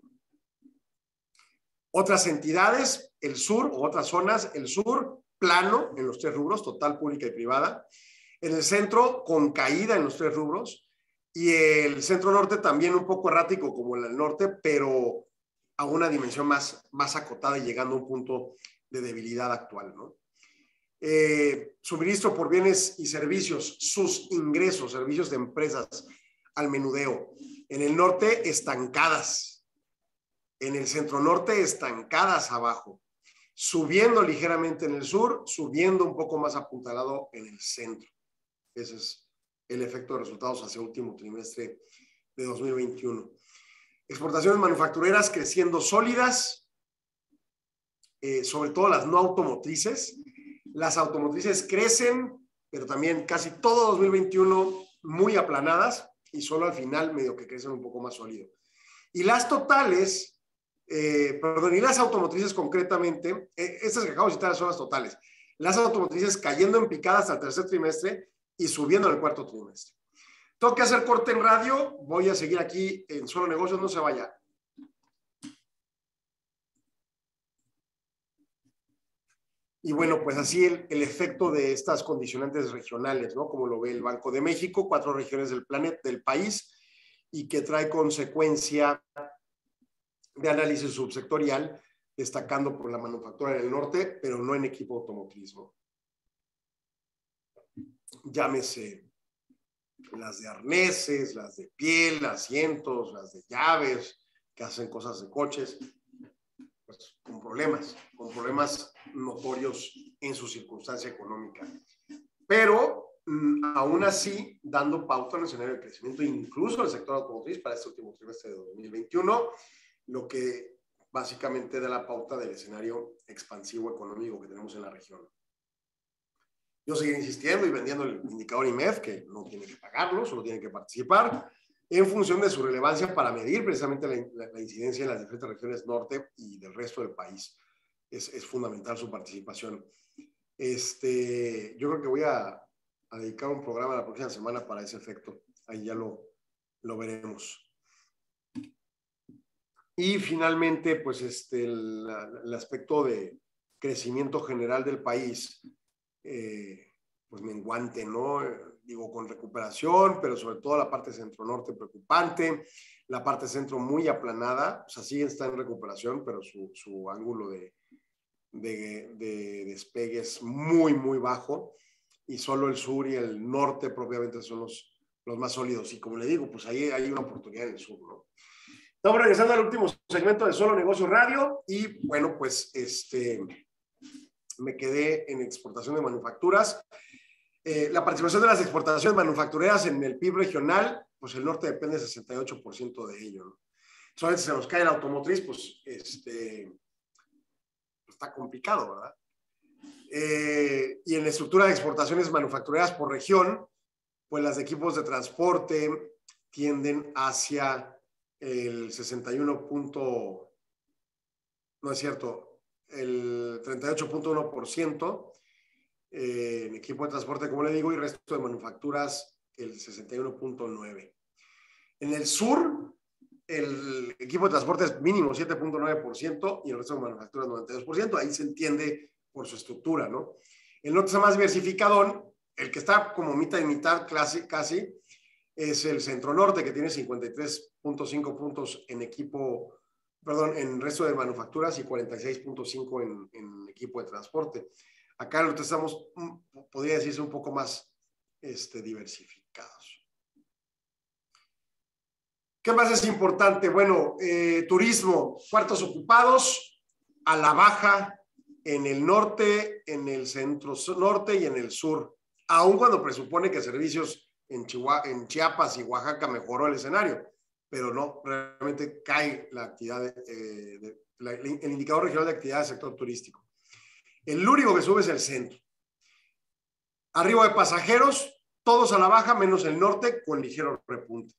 Otras entidades, el sur o otras zonas, el sur plano en los tres rubros, total, pública y privada. En el centro, con caída en los tres rubros. Y el centro norte también un poco errático como en el norte, pero a una dimensión más, más acotada y llegando a un punto de debilidad actual, ¿no? Eh, suministro por bienes y servicios, sus ingresos, servicios de empresas al menudeo. En el norte, estancadas. En el centro norte, estancadas abajo. Subiendo ligeramente en el sur, subiendo un poco más apuntalado en el centro. Ese es el efecto de resultados hacia el último trimestre de dos mil veintiuno. Exportaciones manufactureras creciendo sólidas, eh, sobre todo las no automotrices. Las automotrices crecen, pero también casi todo dos mil veintiuno muy aplanadas y solo al final medio que crecen un poco más sólido. Y las totales... Eh, perdón, y las automotrices concretamente, eh, estas que acabo de citar son las totales, las automotrices cayendo en picada hasta el tercer trimestre y subiendo en el cuarto trimestre. Tengo que hacer corte en radio, voy a seguir aquí en Solo Negocios, no se vaya. Y bueno, pues así el, el efecto de estas condicionantes regionales, ¿no? Como lo ve el Banco de México, cuatro regiones del planeta, del país, y que trae consecuencia de análisis subsectorial, destacando por la manufactura en el norte, pero no en equipo automotriz, ¿no? Llámese las de arneses, las de piel, asientos, las de llaves, que hacen cosas de coches, pues con problemas, con problemas notorios en su circunstancia económica. Pero mmm, aún así, dando pauta en el escenario de crecimiento, incluso en el sector automotriz para este último trimestre de dos mil veintiuno, lo que básicamente da la pauta del escenario expansivo económico que tenemos en la región. Yo seguiré insistiendo y vendiendo el indicador I M E F, que no tiene que pagarlo, solo tiene que participar, en función de su relevancia para medir precisamente la, la, la incidencia en las diferentes regiones norte y del resto del país. Es, es fundamental su participación. Este, yo creo que voy a, a dedicar un programa la próxima semana para ese efecto. Ahí ya lo, lo veremos. Y finalmente, pues este, el, el aspecto de crecimiento general del país, eh, pues menguante, ¿no? Digo, con recuperación, pero sobre todo la parte centro-norte preocupante, la parte centro muy aplanada, o sea, sí está en recuperación, pero su, su ángulo de, de, de despegue es muy, muy bajo, y solo el sur y el norte propiamente son los, los más sólidos. Y como le digo, pues ahí hay una oportunidad en el sur, ¿no? Estamos regresando al último segmento de Solo Negocio Radio, y bueno, pues este, me quedé en exportación de manufacturas. Eh, la participación de las exportaciones manufactureras en el P I B regional, pues el norte depende del sesenta y ocho por ciento de ello, ¿no? Solamente se nos cae la automotriz, pues este, está complicado, ¿verdad? Eh, y en la estructura de exportaciones manufactureras por región, pues las de equipos de transporte tienden hacia el sesenta y uno. No es cierto, el treinta y ocho punto uno por ciento. Eh, en equipo de transporte, como le digo, y resto de manufacturas, el sesenta y uno punto nueve. En el sur, el equipo de transporte es mínimo siete punto nueve por ciento y el resto de manufacturas noventa y dos por ciento. Ahí se entiende por su estructura, ¿no? El norte está más diversificadón, el que está como mitad y mitad casi, casi es el centro-norte, que tiene cincuenta y tres punto cinco puntos en equipo, perdón, en resto de manufacturas y cuarenta y seis punto cinco en, en equipo de transporte. Acá en el norte estamos, podría decirse, un poco más este, diversificados. ¿Qué más es importante? Bueno, eh, turismo, cuartos ocupados, a la baja en el norte, en el centro norte y en el sur, aun cuando presupone que servicios en, Chihuahua, en Chiapas y Oaxaca mejoró el escenario, pero no, realmente cae la actividad, eh, de, la, el indicador regional de actividad del sector turístico. El único que sube es el centro. Arriba de pasajeros, todos a la baja, menos el norte, con ligero repunte.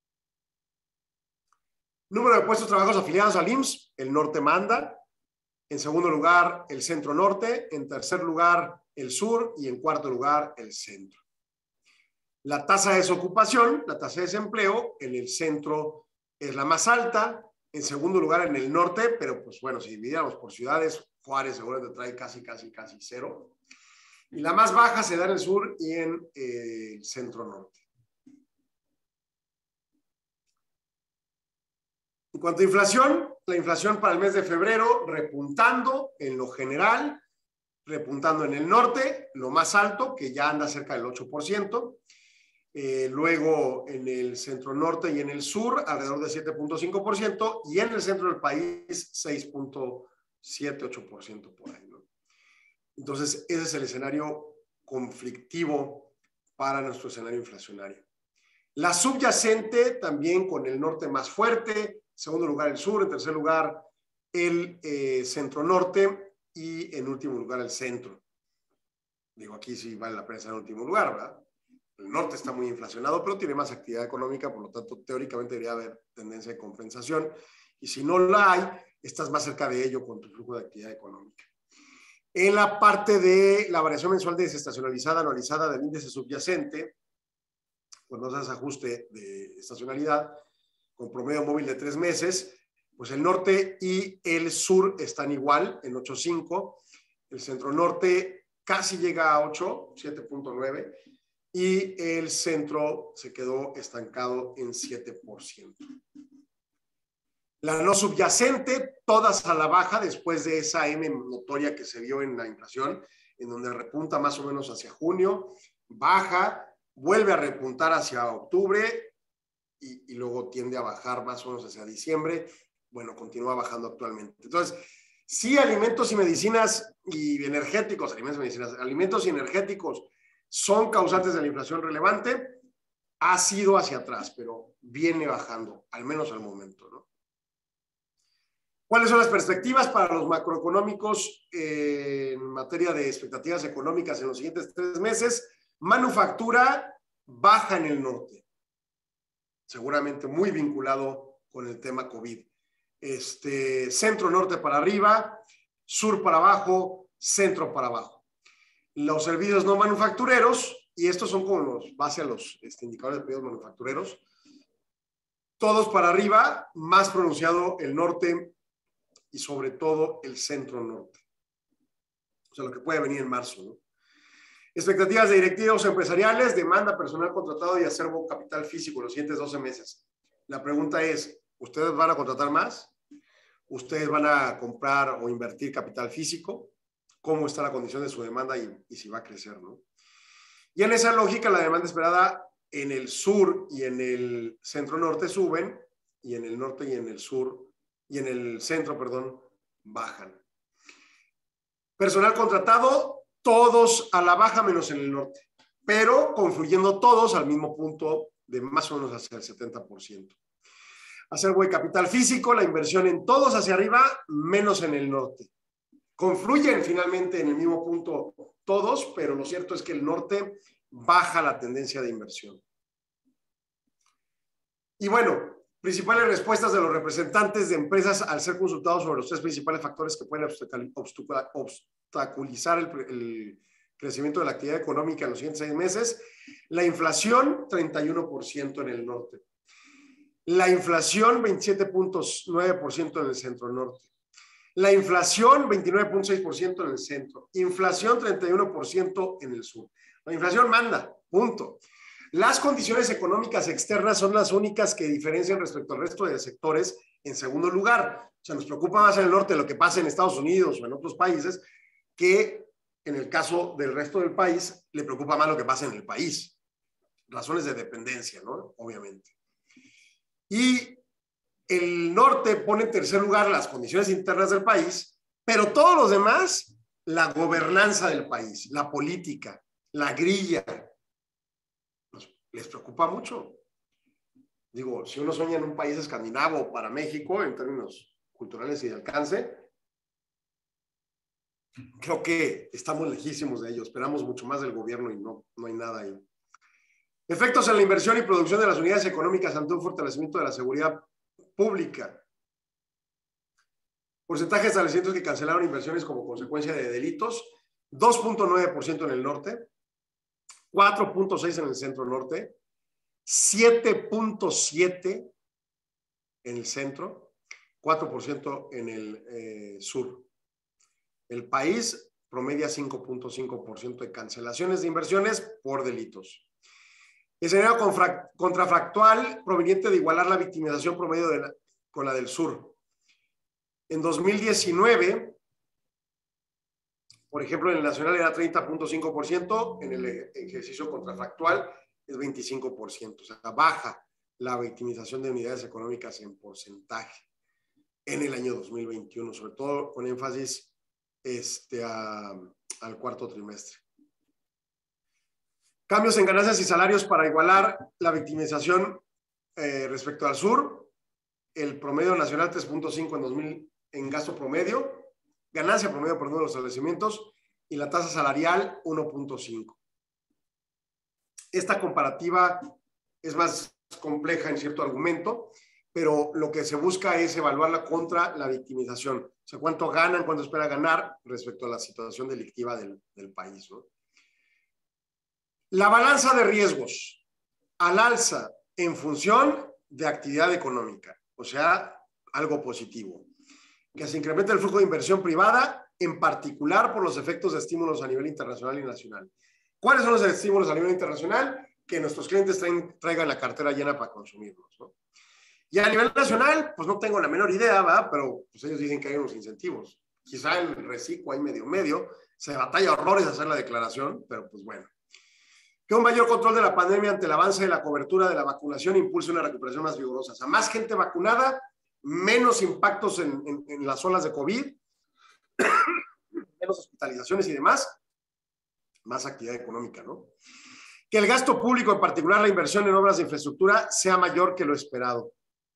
Número de puestos de trabajo afiliados al I M S S, el norte manda. En segundo lugar, el centro norte. En tercer lugar, el sur. Y en cuarto lugar, el centro. La tasa de desocupación, la tasa de desempleo, en el centro es la más alta. En segundo lugar, en el norte, pero pues bueno, si dividiéramos por ciudades, Juárez seguramente trae casi, casi, casi cero. Y la más baja se da en el sur y en eh, el centro norte. En cuanto a inflación, la inflación para el mes de febrero repuntando en lo general, repuntando en el norte, lo más alto, que ya anda cerca del ocho por ciento. Eh, luego en el centro norte y en el sur, alrededor de siete punto cinco por ciento. Y en el centro del país, seis punto siete, ocho por ciento por ahí, ¿no? Entonces, ese es el escenario conflictivo para nuestro escenario inflacionario. La subyacente también con el norte más fuerte, en segundo lugar el sur, en tercer lugar el eh, centro norte y en último lugar el centro. Digo, aquí sí vale la pena estar en último lugar, ¿verdad? El norte está muy inflacionado, pero tiene más actividad económica, por lo tanto, teóricamente debería haber tendencia de compensación. Y si no la hay, estás más cerca de ello con tu flujo de actividad económica. En la parte de la variación mensual desestacionalizada anualizada del índice subyacente, cuando haces ajuste de estacionalidad, con promedio móvil de tres meses, pues el norte y el sur están igual, en ocho punto cinco. El centro norte casi llega a ocho, siete punto nueve. y el centro se quedó estancado en siete por ciento. La no subyacente, todas a la baja después de esa M notoria que se vio en la inflación, en donde repunta más o menos hacia junio, baja, vuelve a repuntar hacia octubre y, y luego tiende a bajar más o menos hacia diciembre. Bueno, continúa bajando actualmente. Entonces, sí, alimentos y medicinas y energéticos, alimentos y medicinas, alimentos y energéticos son causantes de la inflación relevante. Ha sido hacia atrás, pero viene bajando, al menos al momento, ¿no? ¿Cuáles son las perspectivas para los macroeconómicos eh, en materia de expectativas económicas en los siguientes tres meses? Manufactura baja en el norte, seguramente muy vinculado con el tema COVID. Este, centro norte para arriba, sur para abajo, centro para abajo. Los servicios no manufactureros, y estos son como los base a los este, indicadores de pedidos manufactureros, todos para arriba, más pronunciado el norte y sobre todo el centro norte. O sea, lo que puede venir en marzo, ¿no? Expectativas de directivos empresariales, demanda personal contratado y acervo capital físico en los siguientes doce meses. La pregunta es, ¿ustedes van a contratar más? ¿Ustedes van a comprar o invertir capital físico? ¿Cómo está la condición de su demanda y, y si va a crecer, ¿no? Y en esa lógica, la demanda esperada en el sur y en el centro norte suben, y en el norte y en el sur, y en el centro, perdón, bajan. Personal contratado, todos a la baja menos en el norte, pero confluyendo todos al mismo punto de más o menos hacia el setenta por ciento. Acervo de capital físico, la inversión en todos hacia arriba, menos en el norte. Confluyen finalmente en el mismo punto todos, pero lo cierto es que el norte baja la tendencia de inversión. Y bueno, principales respuestas de los representantes de empresas al ser consultados sobre los tres principales factores que pueden obstaculizar el, el crecimiento de la actividad económica en los siguientes seis meses. La inflación, treinta y uno por ciento en el norte. La inflación, veintisiete punto nueve por ciento en el centro norte. La inflación, veintinueve punto seis por ciento en el centro. Inflación, treinta y uno por ciento en el sur. La inflación manda, punto. Las condiciones económicas externas son las únicas que diferencian respecto al resto de sectores en segundo lugar. O sea, nos preocupa más en el norte lo que pasa en Estados Unidos o en otros países que en el caso del resto del país le preocupa más lo que pasa en el país. Razones de dependencia, ¿no? Obviamente. Y el norte pone en tercer lugar las condiciones internas del país, pero todos los demás, la gobernanza del país, la política, la grilla, les preocupa mucho. Digo, si uno sueña en un país escandinavo para México, en términos culturales y de alcance, creo que estamos lejísimos de ello. Esperamos mucho más del gobierno y no, no hay nada ahí. Efectos en la inversión y producción de las unidades económicas ante un fortalecimiento de la seguridad pública. Porcentaje de establecimientos que cancelaron inversiones como consecuencia de delitos, dos punto nueve por ciento en el norte, cuatro punto seis por ciento en el centro norte, siete punto siete por ciento en el centro, cuatro por ciento en el eh, sur. El país promedia cinco punto cinco por ciento de cancelaciones de inversiones por delitos. Escenario contrafactual proveniente de igualar la victimización promedio de la, con la del sur. En dos mil diecinueve, por ejemplo, en el nacional era treinta punto cinco por ciento, en el ejercicio contrafactual es veinticinco por ciento. O sea, baja la victimización de unidades económicas en porcentaje en el año dos mil veintiuno, sobre todo con énfasis este, a, al cuarto trimestre. Cambios en ganancias y salarios para igualar la victimización eh, respecto al sur. El promedio nacional tres punto cinco en dos mil en gasto promedio, ganancia promedio por uno de los establecimientos y la tasa salarial uno punto cinco. Esta comparativa es más compleja en cierto argumento, pero lo que se busca es evaluarla contra la victimización. O sea, cuánto ganan, cuánto espera ganar respecto a la situación delictiva del, del país, ¿no? La balanza de riesgos al alza en función de actividad económica, o sea, algo positivo. Que se incremente el flujo de inversión privada, en particular por los efectos de estímulos a nivel internacional y nacional. ¿Cuáles son los estímulos a nivel internacional? Que nuestros clientes traen, traigan la cartera llena para consumirlos, ¿no? Y a nivel nacional, pues no tengo la menor idea, ¿verdad? Pero pues ellos dicen que hay unos incentivos. Quizá en el reciclo hay medio medio, se batalla horrores hacer la declaración, pero pues bueno. Que un mayor control de la pandemia ante el avance de la cobertura de la vacunación impulse una recuperación más vigorosa. O sea, más gente vacunada, menos impactos en, en, en las olas de COVID, menos hospitalizaciones y demás, más actividad económica, ¿no? Que el gasto público, en particular la inversión en obras de infraestructura, sea mayor que lo esperado.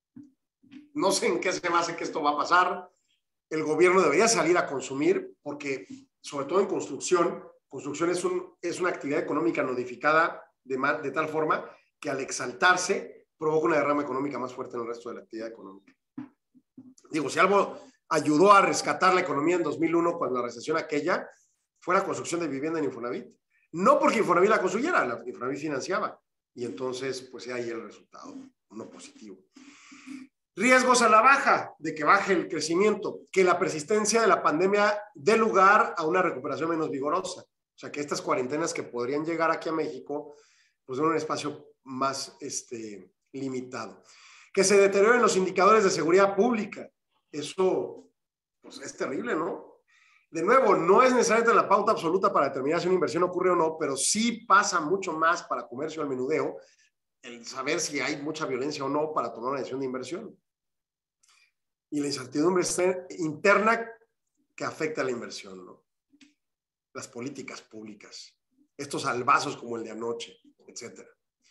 No sé en qué se basa que esto va a pasar. El gobierno debería salir a consumir porque, sobre todo en construcción, construcción es, un, es una actividad económica notificada de, mal, de tal forma que al exaltarse provoca una derrama económica más fuerte en el resto de la actividad económica. Digo, si algo ayudó a rescatar la economía en dos mil uno cuando la recesión aquella, fue la construcción de vivienda en Infonavit. No porque Infonavit la construyera, la Infonavit financiaba. Y entonces, pues ahí el resultado, no positivo. Riesgos a la baja, de que baje el crecimiento, que la persistencia de la pandemia dé lugar a una recuperación menos vigorosa. O sea, que estas cuarentenas que podrían llegar aquí a México, pues en un espacio más este, limitado. Que se deterioren los indicadores de seguridad pública. Eso, pues es terrible, ¿no? De nuevo, no es necesariamente la pauta absoluta para determinar si una inversión ocurre o no, pero sí pasa mucho más para comercio al menudeo el saber si hay mucha violencia o no para tomar una decisión de inversión. Y la incertidumbre interna que afecta a la inversión, ¿no? Las políticas públicas, estos salvazos como el de anoche, etcétera.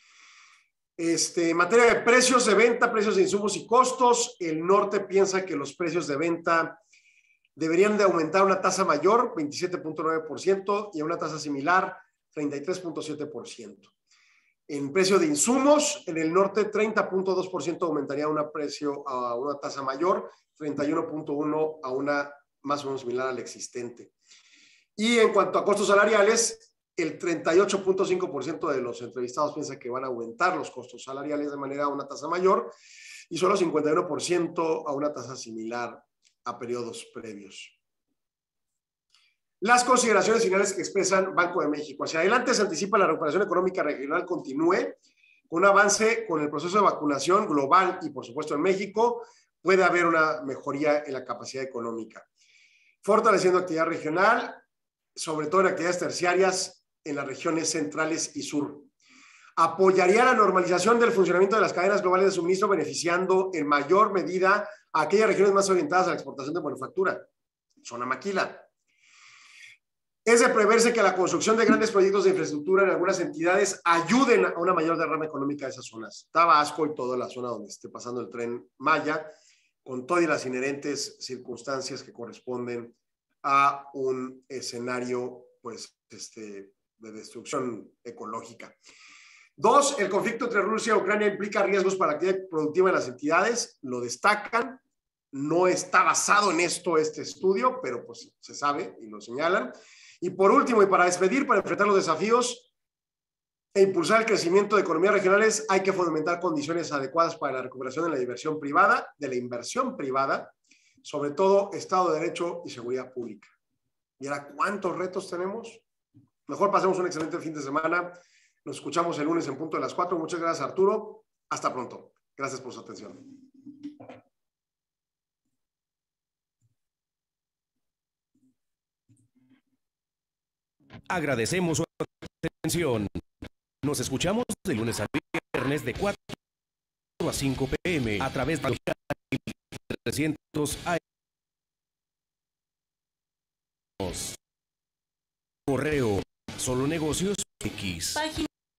Este, en materia de precios de venta, precios de insumos y costos, el norte piensa que los precios de venta deberían de aumentar a una tasa mayor, veintisiete punto nueve por ciento, y a una tasa similar, treinta y tres punto siete por ciento. En precio de insumos, en el norte, treinta punto dos por ciento aumentaría un precio a una tasa mayor, treinta y uno punto uno por ciento a una más o menos similar al existente. Y en cuanto a costos salariales, el treinta y ocho punto cinco por ciento de los entrevistados piensa que van a aumentar los costos salariales de manera a una tasa mayor y solo cincuenta y uno por ciento a una tasa similar a periodos previos. Las consideraciones finales que expresan Banco de México. Hacia adelante se anticipa la recuperación económica regional continúe, con un avance con el proceso de vacunación global y por supuesto en México, puede haber una mejoría en la capacidad económica. Fortaleciendo actividad regional, sobre todo en actividades terciarias en las regiones centrales y sur. Apoyaría la normalización del funcionamiento de las cadenas globales de suministro, beneficiando en mayor medida a aquellas regiones más orientadas a la exportación de manufactura. Zona maquila. Es de preverse que la construcción de grandes proyectos de infraestructura en algunas entidades ayuden a una mayor derrama económica de esas zonas. Tabasco y toda la zona donde esté pasando el tren Maya, con todas las inherentes circunstancias que corresponden a un escenario pues, este, de destrucción ecológica. Dos, el conflicto entre Rusia y Ucrania implica riesgos para la actividad productiva de las entidades, lo destacan, no está basado en esto este estudio, pero pues se sabe y lo señalan. Y por último, y para despedir, para enfrentar los desafíos e impulsar el crecimiento de economías regionales, hay que fomentar condiciones adecuadas para la recuperación de la inversión privada, de la inversión privada, sobre todo Estado de Derecho y seguridad pública. ¿Y ahora cuántos retos tenemos? Mejor pasemos un excelente fin de semana. Nos escuchamos el lunes en punto de las cuatro. Muchas gracias, Arturo. Hasta pronto. Gracias por su atención. Agradecemos su atención. Nos escuchamos de lunes a viernes de cuatro a cinco p m a través de trescientos A M. Correo Solo Negocios X. Página